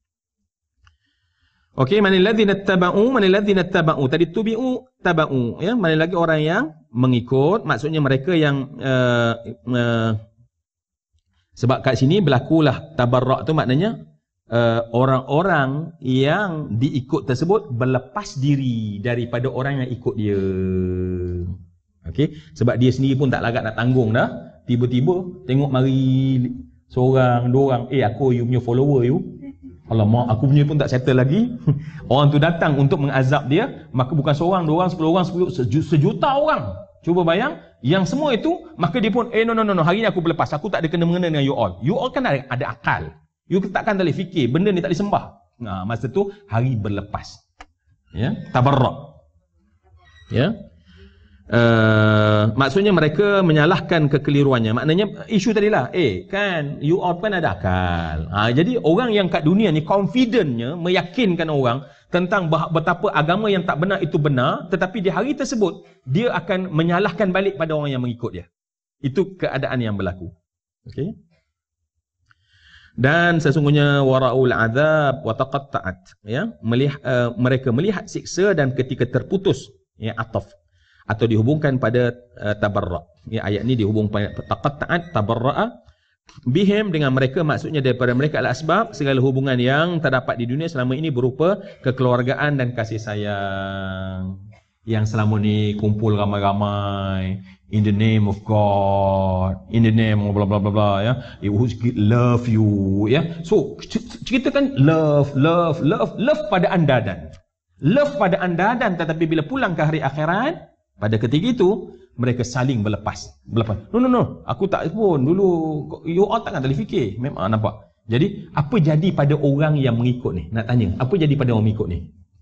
[SPEAKER 1] Okey, mana ladzina taba'u, mana ladzina taba'u. Tadi tubi'u, taba'u, ya. Mana lagi orang yang mengikut, maksudnya mereka yang uh, uh, sebab kat sini berlakulah tabarra' tu maknanya uh, orang-orang yang diikut tersebut berlepas diri daripada orang yang ikut dia. Okey, sebab dia sendiri pun tak larat nak tanggung dah. Tiba-tiba tengok mari seorang, dua orang, eh aku you punya follower you. Alamak, aku punya pun tak settle lagi. Orang tu datang untuk mengazab dia, maka bukan seorang, dua orang, sepuluh orang, sepuluh, sejuta orang. Cuba bayang, yang semua itu, maka dia pun, eh no no no no, hari ni aku berlepas, aku tak ada kena-mengena dengan you all. You all kan ada, ada akal. You takkan boleh fikir, benda ni tak boleh sembah. Nah, masa tu hari berlepas. Ya, tabarra'. Ya. Uh, maksudnya mereka menyalahkan kekeliruannya. Maknanya isu tadilah, eh kan you all kan ada akal. Ha, jadi orang yang kat dunia ni confidentnya meyakinkan orang tentang betapa agama yang tak benar itu benar, tetapi di hari tersebut dia akan menyalahkan balik pada orang yang mengikut dia. Itu keadaan yang berlaku. Okey. Dan sesungguhnya waraul azab wa taqatta'at, ya, melihat uh, mereka melihat siksa dan ketika terputus, ya, ataf atau dihubungkan pada uh, tabarra'. Ya, ayat ni dihubungkan pada taqatta'at, tabarra'a bihim, dengan mereka, maksudnya daripada mereka adalah asbab segala hubungan yang terdapat di dunia selama ini berupa kekeluargaan dan kasih sayang. Yang selama ni kumpul ramai-ramai in the name of God, in the name of bla bla bla bla, ya. It was love you, ya. So ceritakan love, love, love, love pada andadan. Love pada andadan, tetapi bila pulang ke hari akhirat, pada ketika itu mereka saling berlepas. Berlepas. No no no, aku tak pun dulu, you all takkan boleh fikir. Memang nampak. Jadi apa jadi pada orang yang mengikut ni? Nak tanya, apa jadi pada orang mengikut ni?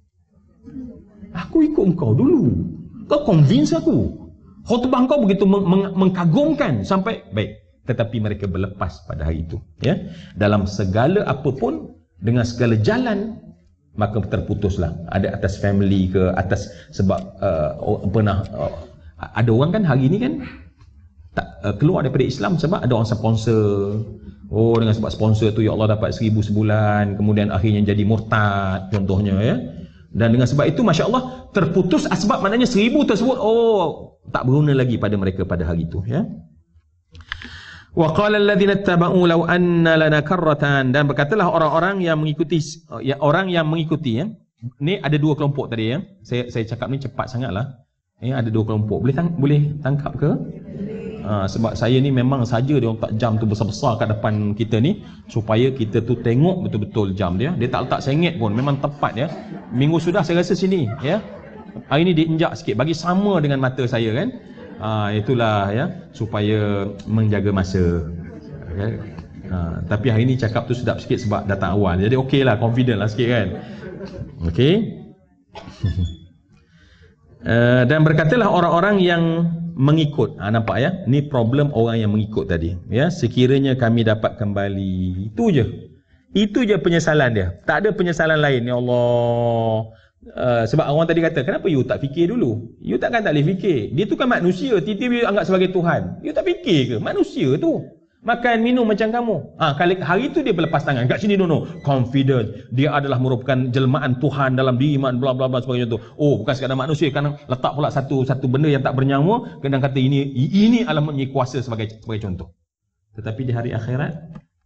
[SPEAKER 1] Aku ikut engkau dulu, kau convince aku, khutbah kau begitu meng meng mengkagumkan sampai baik, tetapi mereka berlepas pada hari itu, ya. Dalam segala apapun, dengan segala jalan, maka terputuslah. Ada atas family ke, atas sebab uh, pernah uh, ada orang kan hari ni kan tak uh, keluar daripada Islam sebab ada orang sponsor. Oh, dengan sebab sponsor tu ya Allah dapat seribu sebulan, kemudian akhirnya jadi murtad contohnya, ya. Dan dengan sebab itu Masya Allah terputus asbab, maknanya seribu tersebut oh tak berguna lagi pada mereka pada hari itu, ya. Wa qala alladhina ittaba'u law anna lana karratan, dan berkatalah orang-orang yang mengikuti, ya, orang yang mengikuti, ya. Ni ada dua kelompok tadi, ya. Saya saya cakap ni cepat sangatlah. Ya, ada dua kelompok. Boleh tang boleh tangkap ke? Ha, sebab saya ni memang saja dia orang tak jam tu besar-besar kat depan kita ni supaya kita tu tengok betul-betul jam dia. Dia tak letak sengit pun, memang tepat, ya. Minggu sudah saya rasa sini, ya. Hari ni diinjak sikit bagi sama dengan mata saya kan. Ha, itulah, ya, supaya menjaga masa. Okay. Ha, tapi hari ni cakap tu sedap sikit sebab datang awal. Jadi okey lah, confident lah sikit kan. Okey. Uh, dan berkatalah orang-orang yang mengikut. Ha, nampak, ya? Ni problem orang yang mengikut tadi, ya. Sekiranya kami dapat kembali, itu je. Itu je penyesalan dia. Tak ada penyesalan lain. Ya Allah. Uh, sebab orang tadi kata, kenapa you tak fikir dulu? You takkan tak boleh fikir. Dia tu kan manusia, tiba-tiba you anggap sebagai Tuhan. You tak fikir ke? Manusia tu makan minum macam kamu. Ah, kali hari itu dia berlepas tangan. Kat sini no no, confident. Dia adalah merupakan jelmaan Tuhan dalam diri, bla bla bla sebagainya tu. Oh, bukan sekadar manusia, kan letak pula satu satu benda yang tak bernyawa, kadang kata ini ini alamatnya kuasa sebagai sebagai contoh. Tetapi di hari akhirat,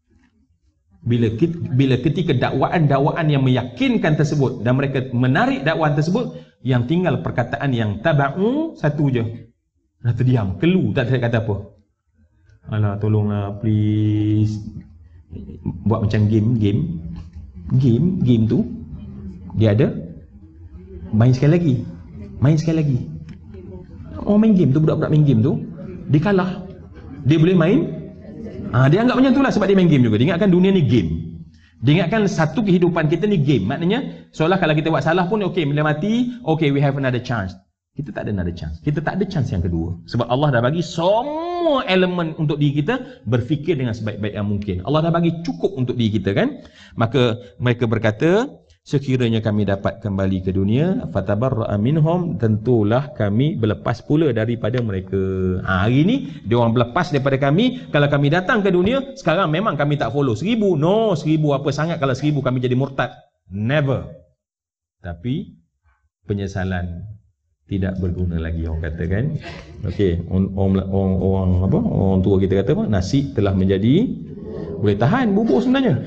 [SPEAKER 1] bila bila ketika dakwaan-dakwaan yang meyakinkan tersebut dan mereka menarik dakwaan tersebut, yang tinggal perkataan yang taba'u satu je. Dah terdiam, kelu, tak ada kata apa. Alah, tolonglah please. Buat macam game, game. Game, game tu dia ada main sekali lagi. Main sekali lagi. Oh, main game tu, budak-budak main game tu, dia kalah. Dia boleh main. Ah, dia anggap macam itulah sebab dia main game juga. Dia ingatkan dunia ni game. Dia ingatkan satu kehidupan kita ni game. Maknanya seolah kalau kita buat salah pun okey, bila mati, okey, we have another chance. Kita tak ada another chance. Kita tak ada chance yang kedua. Sebab Allah dah bagi semua elemen untuk diri kita berfikir dengan sebaik-baik yang mungkin. Allah dah bagi cukup untuk diri kita, kan? Maka mereka berkata, sekiranya kami dapat kembali ke dunia, fatabarra'a minhum, tentulah kami berlepas pula daripada mereka. Ha, hari ni dia orang berlepas daripada kami. Kalau kami datang ke dunia, sekarang memang kami tak follow seribu. No, seribu apa sangat kalau seribu kami jadi murtad. Never. Tapi penyesalan tidak berguna lagi, orang kata, kan. Okey, orang, orang orang apa? Orang tua kita kata apa? Nasi telah menjadi, boleh tahan bubur sebenarnya.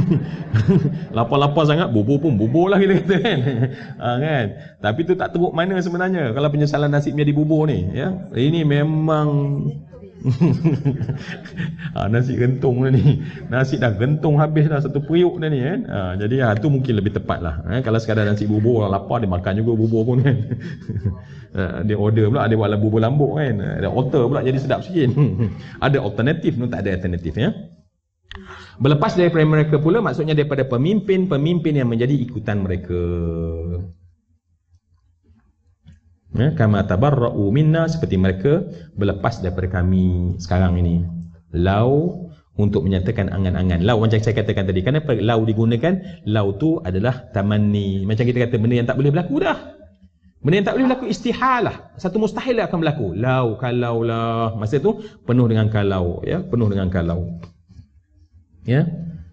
[SPEAKER 1] Lapar-lapar sangat, bubur pun bubur lah kita kata, kan. Ha, kan. Tapi tu tak teruk mana sebenarnya kalau penyesalan nasi menjadi bubur ni, ya. Ini memang ha, nasi gentung dah ni. Nasi dah gentung habis dah satu periuk dah ni, kan. Ha, jadi ha, tu mungkin lebih tepat lah, eh. Kalau sekadar nasi bubur, orang lapar dia makan juga bubur pun, kan. Ha, dia order pula, dia buatlah bubur lambuk, kan. Ada alter pula jadi sedap sikit. Ada alternatif, no, tak ada alternatif, ya. Berlepas daripada mereka pula maksudnya daripada pemimpin-pemimpin yang menjadi ikutan mereka. Ya, kama tabarra'u minna, seperti mereka berlepas daripada kami sekarang ini. Lau, untuk menyatakan angan-angan. Lau macam saya katakan tadi, kenapa lau digunakan? Lau tu adalah tamanni. Macam kita kata benda yang tak boleh berlaku dah. Benda yang tak boleh berlaku istihalah. Satu mustahil akan berlaku. Lau, kalau lah. Masa tu penuh dengan kalau, ya, penuh dengan kalau. Ya.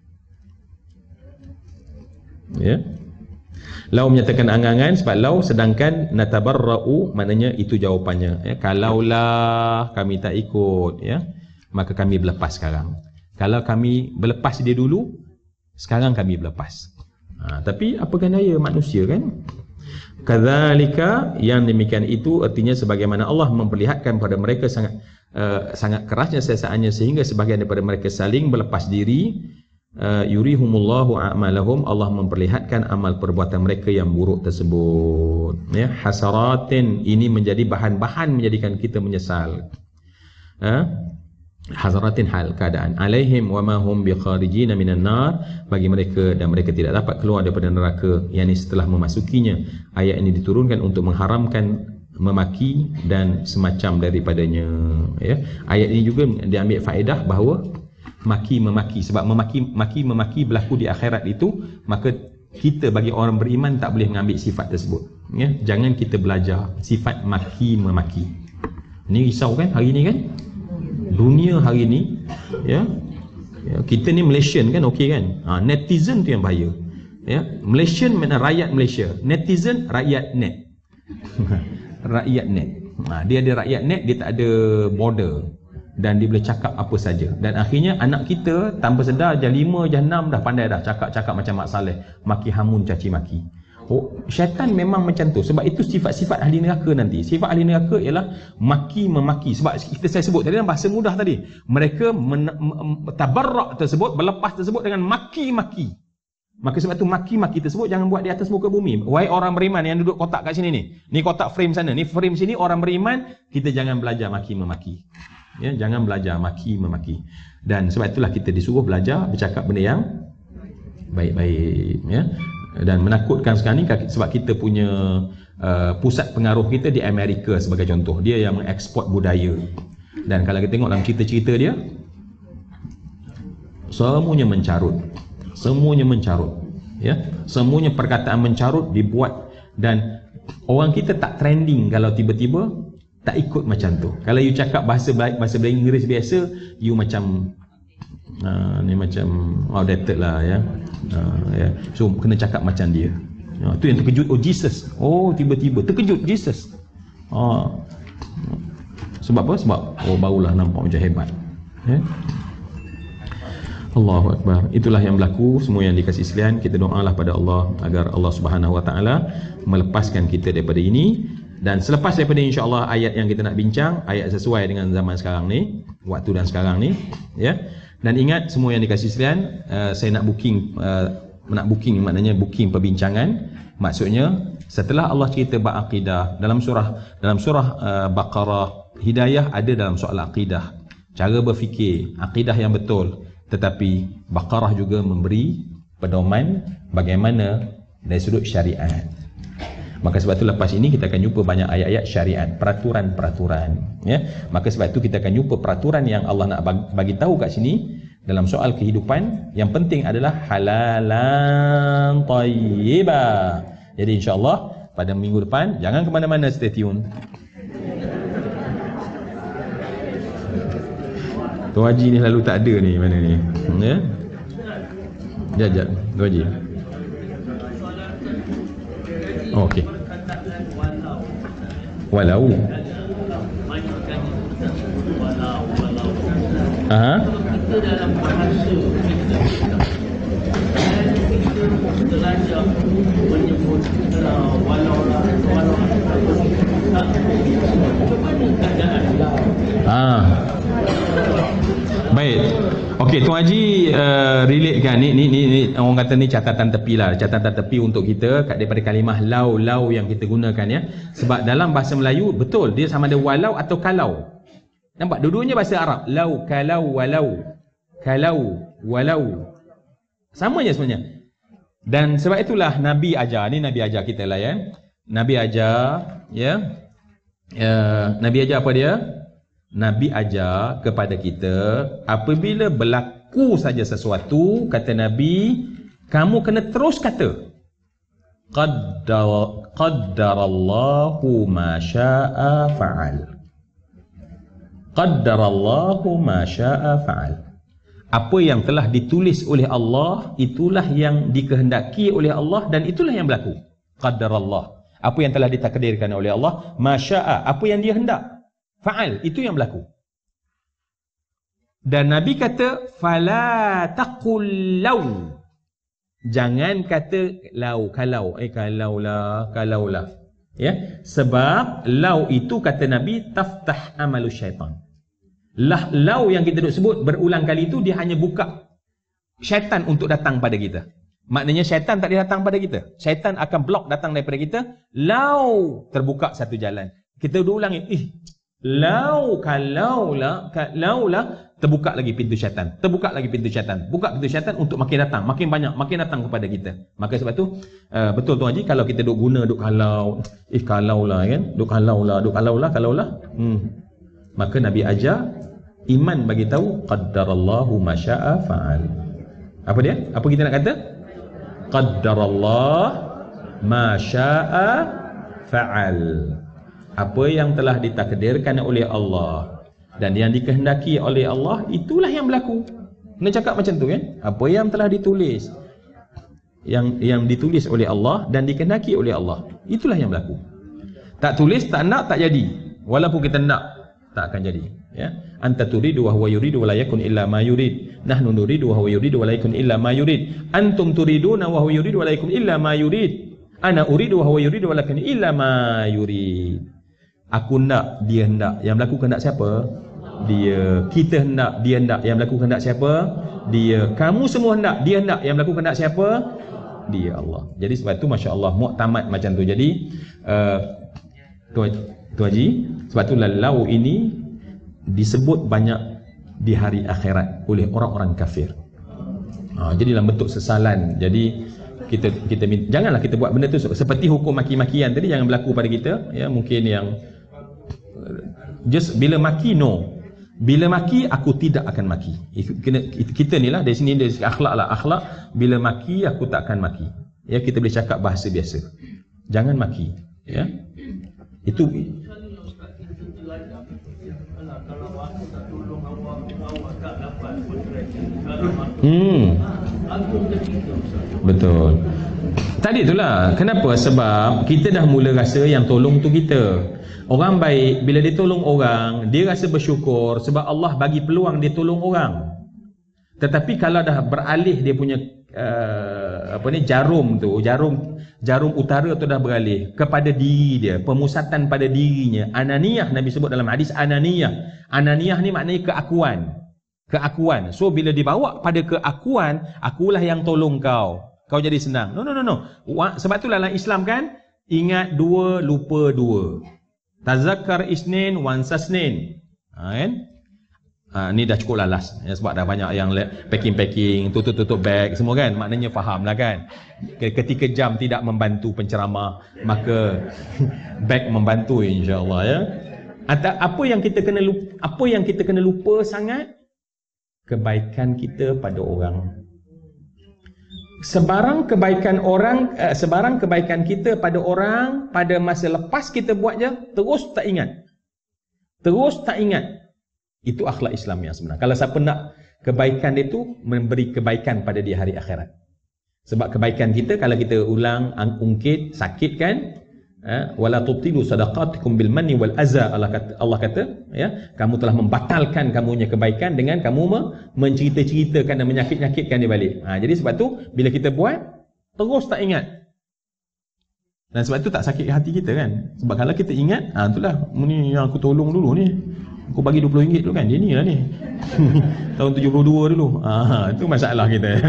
[SPEAKER 1] Ya. Lau menyatakan angan-angan, sebab lau, sedangkan natabarra'u maknanya itu jawapannya, ya. Kalaulah kami tak ikut, ya, maka kami berlepas sekarang. Kalau kami berlepas dia dulu, sekarang kami berlepas. Ha, tapi apakah daya manusia, kan? Kadzalika, yang demikian itu artinya sebagaimana Allah memperlihatkan pada mereka sangat uh, sangat kerasnya sesaannya sehingga sebahagian daripada mereka saling berlepas diri. Uh, yurihumullahu a'malahum, Allah memperlihatkan amal perbuatan mereka yang buruk tersebut, ya. Hasaratin, ini menjadi bahan-bahan menjadikan kita menyesal. Ha? hazaratin hal keadaan, alaihim wa ma hum bikharijina minan nar, bagi mereka dan mereka tidak dapat keluar daripada neraka, yakni setelah memasukinya. Ayat ini diturunkan untuk mengharamkan memaki dan semacam daripadanya, ya. Ayat ini juga diambil faedah bahawa maki memaki, sebab memaki maki memaki berlaku di akhirat itu, maka kita bagi orang beriman tak boleh mengambil sifat tersebut, ya. Jangan kita belajar sifat maki memaki. Ini risau kan hari ni kan, dunia hari ni, ya, ya kita ni Malaysian kan, okey kan, ha, netizen tu yang bahaya, ya. Malaysian mana rakyat Malaysia, netizen rakyat net. Rakyat net, ha, dia ada rakyat net, dia tak ada border dan dia boleh cakap apa saja, dan akhirnya anak kita tanpa sedar jam lima jam enam dah pandai dah cakap-cakap macam Mak Saleh, maki hamun caci maki. Oh, syaitan memang macam tu, sebab itu sifat-sifat ahli neraka nanti. Sifat ahli neraka ialah maki memaki, sebab kita saya sebut tadi dalam bahasa mudah tadi, mereka tabarrak tersebut, berlepas tersebut dengan maki-maki. Maka sebab tu maki-maki tersebut jangan buat di atas muka bumi. Wahai orang beriman yang duduk kotak kat sini ni, ni kotak frame sana, ni frame sini, orang beriman, kita jangan belajar maki memaki, ya, jangan belajar maki memaki. Dan sebab itulah kita disuruh belajar bercakap benda yang baik-baik, ya. Dan menakutkan sekarang ni sebab kita punya uh, pusat pengaruh kita di Amerika sebagai contoh, dia yang mengeksport budaya. Dan kalau kita tengok dalam cerita-cerita dia, semuanya mencarut, semuanya mencarut, ya, semuanya perkataan mencarut dibuat, dan orang kita tak trending kalau tiba-tiba tak ikut macam tu. Kalau you cakap bahasa bahasa Inggeris biasa, you macam uh, ni macam outdated lah, ya. Uh, ya. So kena cakap macam dia. Ya, tu yang terkejut, oh Jesus. Oh tiba-tiba terkejut Jesus. Oh. Sebab apa? Sebab oh barulah nampak macam hebat. Ya. Allahu Akbar. Itulah yang berlaku, semua yang dikasih sekalian. Kita doalah pada Allah agar Allah Subhanahu Wa Taala melepaskan kita daripada ini. Dan selepas daripada insya-Allah ayat yang kita nak bincang, ayat sesuai dengan zaman sekarang ni, waktu dan sekarang ni, ya. Dan ingat semua yang dikasih sekalian, uh, saya nak booking uh, nak booking maknanya booking perbincangan. Maksudnya setelah Allah cerita bab akidah dalam surah dalam surah uh, Baqarah, hidayah ada dalam soal akidah, cara berfikir, akidah yang betul. Tetapi Baqarah juga memberi pedoman bagaimana dari sudut syariat. Maka sebab itu lepas ini kita akan jumpa banyak ayat-ayat syariat, peraturan-peraturan, ya. Maka sebab itu kita akan jumpa peraturan yang Allah nak bagi, bagi tahu kat sini dalam soal kehidupan. Yang penting adalah halalan thayyibah. Jadi insya-Allah pada minggu depan jangan ke mana-mana, stay tune. Tuan Haji ni selalu tak ada ni, mana ni, ya. Jap jap Tuan Haji. Oh, okey. Walau. Aha.
[SPEAKER 3] Kita dalam bahasa kita belajar menyebut walau lah, walau tak bagaimana keadaan.
[SPEAKER 1] Ah. Baik. Okey, Tuan Haji uh, relate kan ni, ni ni ni orang kata ni catatan tepi lah, catatan tepi untuk kita kat daripada kalimah lau lau yang kita gunakan, ya. Sebab dalam bahasa Melayu betul dia sama ada walau atau kalau. Nampak dua-duanya bahasa Arab. Lau, kalau, walau. Kalau, walau. Samanya sebenarnya. Dan sebab itulah Nabi ajar, ni Nabi ajar kita lah, ya. Nabi ajar, ya. Uh, Nabi ajar apa dia? Nabi ajar kepada kita apabila berlaku saja sesuatu, kata Nabi, kamu kena terus kata qaddar qaddarallahu ma syaa fa'al. Qaddarallahu ma syaa fa'al. Apa yang telah ditulis oleh Allah, itulah yang dikehendaki oleh Allah, dan itulah yang berlaku. Qaddarallah. Apa yang telah ditakdirkan oleh Allah, ma syaa, apa yang dia hendak. Fa'al, itu yang berlaku. Dan Nabi kata fala taqul law. Jangan kata lau, kalau, eh kalaulah, kalaulah. Ya, sebab lau itu kata Nabi taftah amalu syaitan. Lah lau yang kita duk sebut berulang kali itu, dia hanya buka syaitan untuk datang pada kita. Maknanya syaitan tak dia datang pada kita. Syaitan akan blok datang daripada kita. Lau terbuka satu jalan. Kita duk ulangi, eh lau, kalaulah, kalaulah, terbuka lagi pintu syaitan, terbuka lagi pintu syaitan, buka pintu syaitan untuk makin datang, makin banyak, makin datang kepada kita. Maka sebab tu uh, betul Tuan Haji, kalau kita duk guna, duk kalau, eh kalau lah kan, duk kalau lah, duk kalau lah, kalau lah, hmm. maka Nabi ajar, iman bagi tahu qaddarallahu ma syaa fa'al. Apa dia? Apa kita nak kata? Qaddarallah ma syaa fa'al. Apa yang telah ditakdirkan oleh Allah dan yang dikehendaki oleh Allah, itulah yang berlaku. Kena cakap macam tu kan? Apa yang telah ditulis, yang yang ditulis oleh Allah dan dikehendaki oleh Allah, itulah yang berlaku. Tak tulis, tak nak, tak jadi. Walaupun kita nak, tak akan jadi. Ya, anta turidu wa huwa yuridu wa la yakun illa ma yurid. Nahnu nuridu wa huwa yuridu wa la yakun illa ma yurid. Antum turiduna wa huwa yuridu wa la yakun illa ma yurid. Ana uridu wa huwa yuridu wa la yakun illa ma yurid. Aku nak, dia hendak. Yang berlaku kehendak siapa? Dia. Kita hendak, dia hendak. Yang berlaku kehendak siapa? Dia. Kamu semua hendak, dia hendak. Yang berlaku kehendak siapa? Dia, Allah. Jadi sebab tu Masya Allah mu'tamad macam tu. Jadi uh, Tuan Haji, sebab tu lalau ini disebut banyak di hari akhirat oleh orang-orang kafir. Ha, jadi dalam bentuk sesalan. Jadi kita kita janganlah kita buat benda tu seperti hukum maki-makian tadi, jangan berlaku pada kita. Ya, mungkin yang just bila maki, no. Bila maki, aku tidak akan maki. Kena, kita ni lah, dari sini dari akhlak lah, akhlak. Bila maki, aku tak akan maki. Ya, kita boleh cakap bahasa biasa. Jangan maki. Ya, itu. Hmm. Betul. Tadi itulah kenapa, sebab kita dah mula rasa yang tolong tu kita. Orang baik bila dia tolong orang, dia rasa bersyukur sebab Allah bagi peluang dia tolong orang. Tetapi kalau dah beralih dia punya uh, apa ni jarum tu, jarum jarum utara tu dah beralih kepada diri dia, pemusatan pada dirinya. Ananiyah, Nabi sebut dalam hadis ananiyah. Ananiyah ni maknanya keakuan. Keakuan. So bila dibawa pada keakuan, akulah yang tolong kau. Kau jadi senang. No no no no. Sebab tu dalam Islam kan, ingat dua, lupa dua. Tazakkar isnin wansa isnin. Ha, kan? Ha, ni dah cukup lalas ya, sebab dah banyak yang packing-packing, tutup-tutup bag semua kan. Maknanya faham lah kan. Ketika jam tidak membantu penceramah, maka bag membantu insya-Allah ya. Atau apa yang kita kena lupa, apa yang kita kena lupa sangat? Kebaikan kita pada orang. Sebarang kebaikan orang, eh, sebarang kebaikan kita pada orang pada masa lepas kita buat je, terus tak ingat. Terus tak ingat. Itu akhlak Islam yang sebenar. Kalau siapa nak kebaikan dia tu, memberi kebaikan pada dia hari akhirat. Sebab kebaikan kita kalau kita ulang, ungkit, sakit kan, eh, wala tubtilu sadaqatikum bil manni wal azza, Allah kata, Allah kata ya, kamu telah membatalkan kamunya kebaikan dengan kamu mencerita-ceritakan dan menyakit-nyakitkan dia balik. Ha, jadi sebab tu bila kita buat terus tak ingat. Dan sebab tu tak sakit hati kita kan. Sebab kalau kita ingat, ha itulah ni yang aku tolong dulu ni. Aku bagi dua puluh ringgit dulu kan. Dia ni lah ni. Tahun tujuh puluh dua dulu. Ha, itu masalah kita.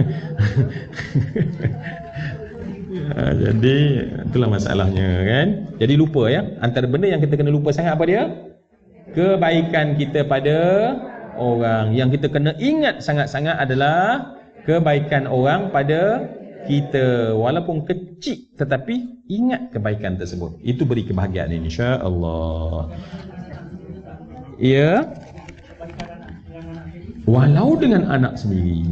[SPEAKER 1] Ha, jadi itulah masalahnya kan. Jadi lupa ya. Antara benda yang kita kena lupa sangat apa dia? Kebaikan kita pada orang. Yang kita kena ingat sangat-sangat adalah kebaikan orang pada kita. Walaupun kecil tetapi ingat kebaikan tersebut. Itu beri kebahagiaan insya-Allah. Ya. Walau dengan anak sendiri.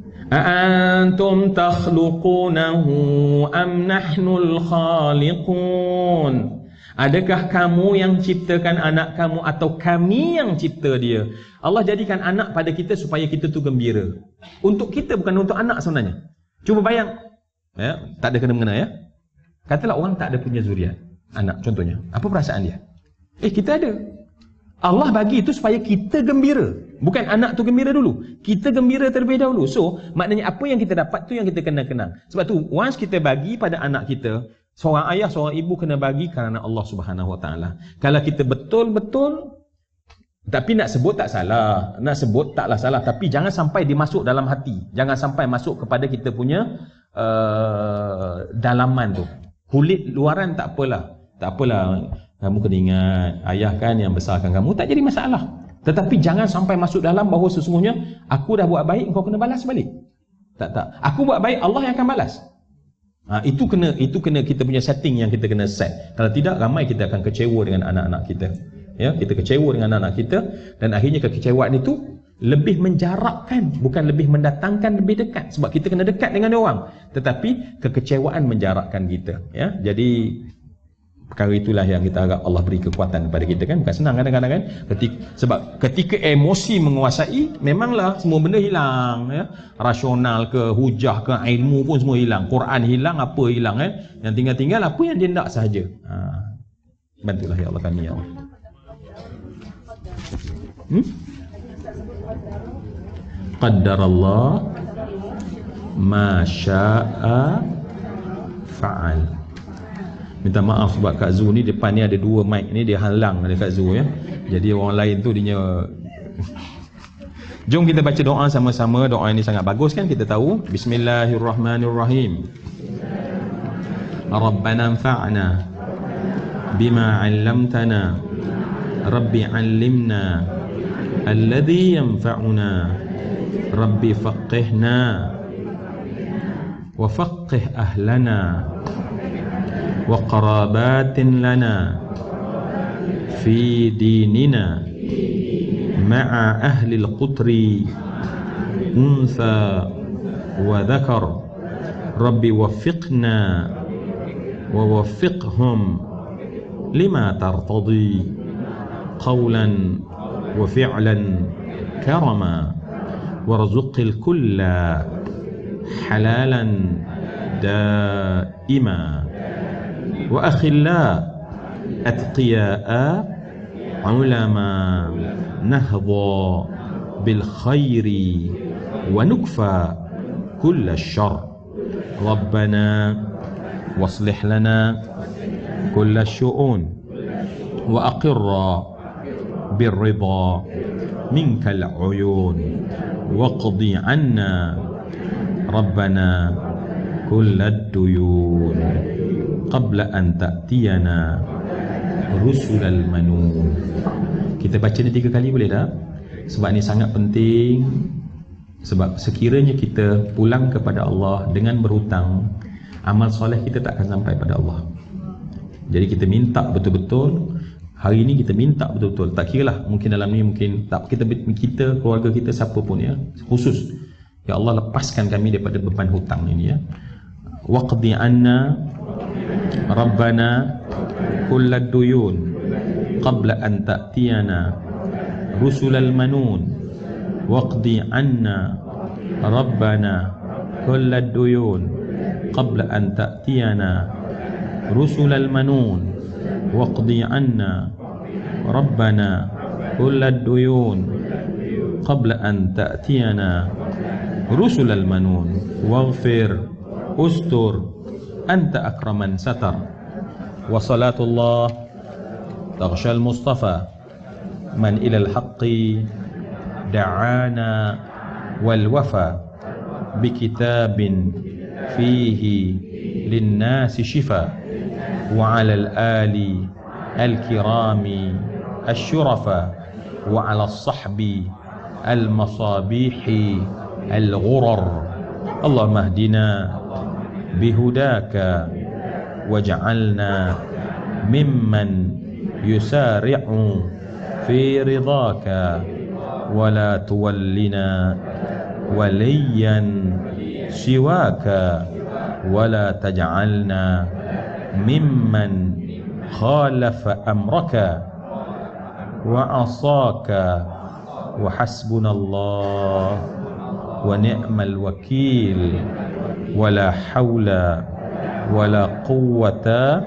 [SPEAKER 1] Antum takhluqunahu am nahnul khaliqun. Adakah kamu yang ciptakan anak kamu atau kami yang cipta dia? Allah jadikan anak pada kita supaya kita tu gembira. Untuk kita, bukan untuk anak sebenarnya. Cuba bayang, ya, tak ada kena-mengena ya. Katalah orang tak ada punya zuriat, anak contohnya. Apa perasaan dia? Eh, kita ada. Allah bagi itu supaya kita gembira. Bukan anak tu gembira dulu. Kita gembira terlebih dahulu. So, maknanya apa yang kita dapat tu yang kita kena kenang. Sebab tu, once kita bagi pada anak kita, seorang ayah, seorang ibu kena bagi kerana Allah Subhanahu Wa Taala. Kalau kita betul-betul, tapi nak sebut tak salah, nak sebut taklah salah, tapi jangan sampai dimasuk dalam hati. Jangan sampai masuk kepada kita punya uh, dalaman tu. Kulit luaran tak apalah. Tak apalah. Kamu kena ingat, ayah kan yang besarkan kamu, tak jadi masalah. Tetapi jangan sampai masuk dalam bahawa sesungguhnya aku dah buat baik, engkau kena balas balik. Tak, tak. Aku buat baik, Allah yang akan balas. Ha, itu kena itu kena kita punya setting yang kita kena set. Kalau tidak, ramai kita akan kecewa dengan anak-anak kita. Ya, kita kecewa dengan anak-anak kita, dan akhirnya kekecewaan itu lebih menjarakkan, bukan lebih mendatangkan lebih dekat. Sebab kita kena dekat dengan orang, tetapi kekecewaan menjarakkan kita. Ya, jadi perkara itulah yang kita harap Allah beri kekuatan kepada kita, kan. Bukan senang kadang-kadang, kan. Ketika, sebab ketika emosi menguasai, memanglah semua benda hilang, ya. Rasional ke, hujah ke, ilmu pun semua hilang. Quran hilang, apa hilang, kan. Yang tinggal-tinggal apa yang dia nak sahaja. Ha. Bantulah ya Allah kami, ya Allah. Hmm? Qaddarallah ma syaa fa'al. Minta maaf sebab Kak Zu ni depan ni ada dua mic ni, dia halang ada Kak Zu, ya. Jadi orang lain tu dia. Jom kita baca doa sama-sama. Doa ini sangat bagus, kan, kita tahu. Bismillahirrahmanirrahim. Rabbana anfa'na bima 'allamtana. Rabbi 'allimna alladhi yanfa'una. Rabbi faqihna wa faqih ahlana وقرابات لنا في ديننا مع أهل القطر أنثى وذكر رب وفقنا ووفقهم لما ترتضي قولا وفعلا كرما وارزق الكل حلالا دائما وأخلاء أتقياء علماء نهضى بالخير ونكفى كل الشر ربنا واصلح لنا كل الشؤون وأقر بالرضا منك العيون واقضي عنا ربنا كل الديون قبل أن تأتينا رسل المنون. Kita baca ni tiga kali boleh tak? Sebab ni sangat penting. Sebab sekiranya kita pulang kepada Allah dengan berhutang, amal soleh kita tak akan sampai pada Allah. Jadi kita minta betul-betul. Hari ni kita minta betul-betul. Tak kira lah, mungkin dalam ni mungkin tak, kita kita keluarga kita siapa pun, ya, khusus. Ya Allah, lepaskan kami daripada beban hutang ini, ya. Waqdi anna Rabbana kullad duyun qabla an ta'tiyana rusulal manun. Waqdi anna Rabbana kullad duyun qabla an ta'tiyana rusulal manun. Waqdi anna Rabbana kullad duyun qabla an ta'tiyana rusulal manun. Waghfir ustur anta akraman satar. Wa salatullah taghshal mustafa man ilal haqqi da'ana wal wafa bi kitabin fihi linnasi shifa wa ala al-ali al-kirami al-shurafa wa ala as-sahbi al-masabihi al-ghurar. Allahumma hdina bihudaka waj'alna mimman yusari'u fi ridhaka wa la tuwallina waliyan siwaka wa la taj'alna mimman khalafa amraka wa asaka wa hasbunallah wa ni'mal wakil wala hawla wala quwwata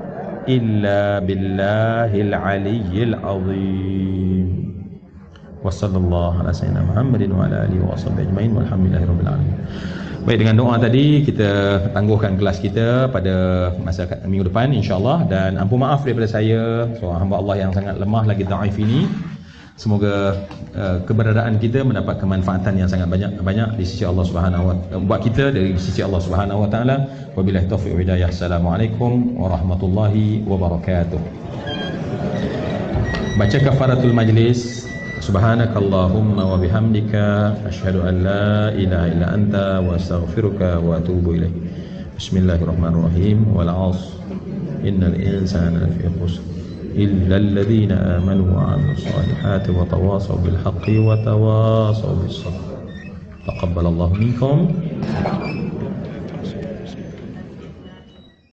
[SPEAKER 1] illa billahil aliyyil azim. Wa sallallahu ala sayyidina Muhammadin wa ala alihi wa sahbihi ajma'in walhamdulillahirabbil alamin. Baik, dengan doa tadi kita tangguhkan kelas kita pada masa minggu depan insya-Allah, dan ampun maaf daripada saya seorang hamba Allah yang sangat lemah lagi dhaif ini. Semoga uh, keberadaan kita mendapat kemanfaatan yang sangat banyak banyak di sisi Allah Subhanahu wa taala, buat kita dari sisi Allah Subhanahu wa taala. Wabillahi taufiq wa hidayah. Assalamualaikum warahmatullahi wabarakatuh. Baca kafaratul majlis Subhanakallahumma wa bihamdika asyhadu an la ilaha illa anta wa astaghfiruka wa atubu ilaik. Bismillahirrahmanirrahim. Wal 'ashr innal insana lafi khusr illa alladhina amanu wa 'amilus solihati wa tawasaw bil haqqi wa tawasaw bis sabr. Taqabbalallahu minkum.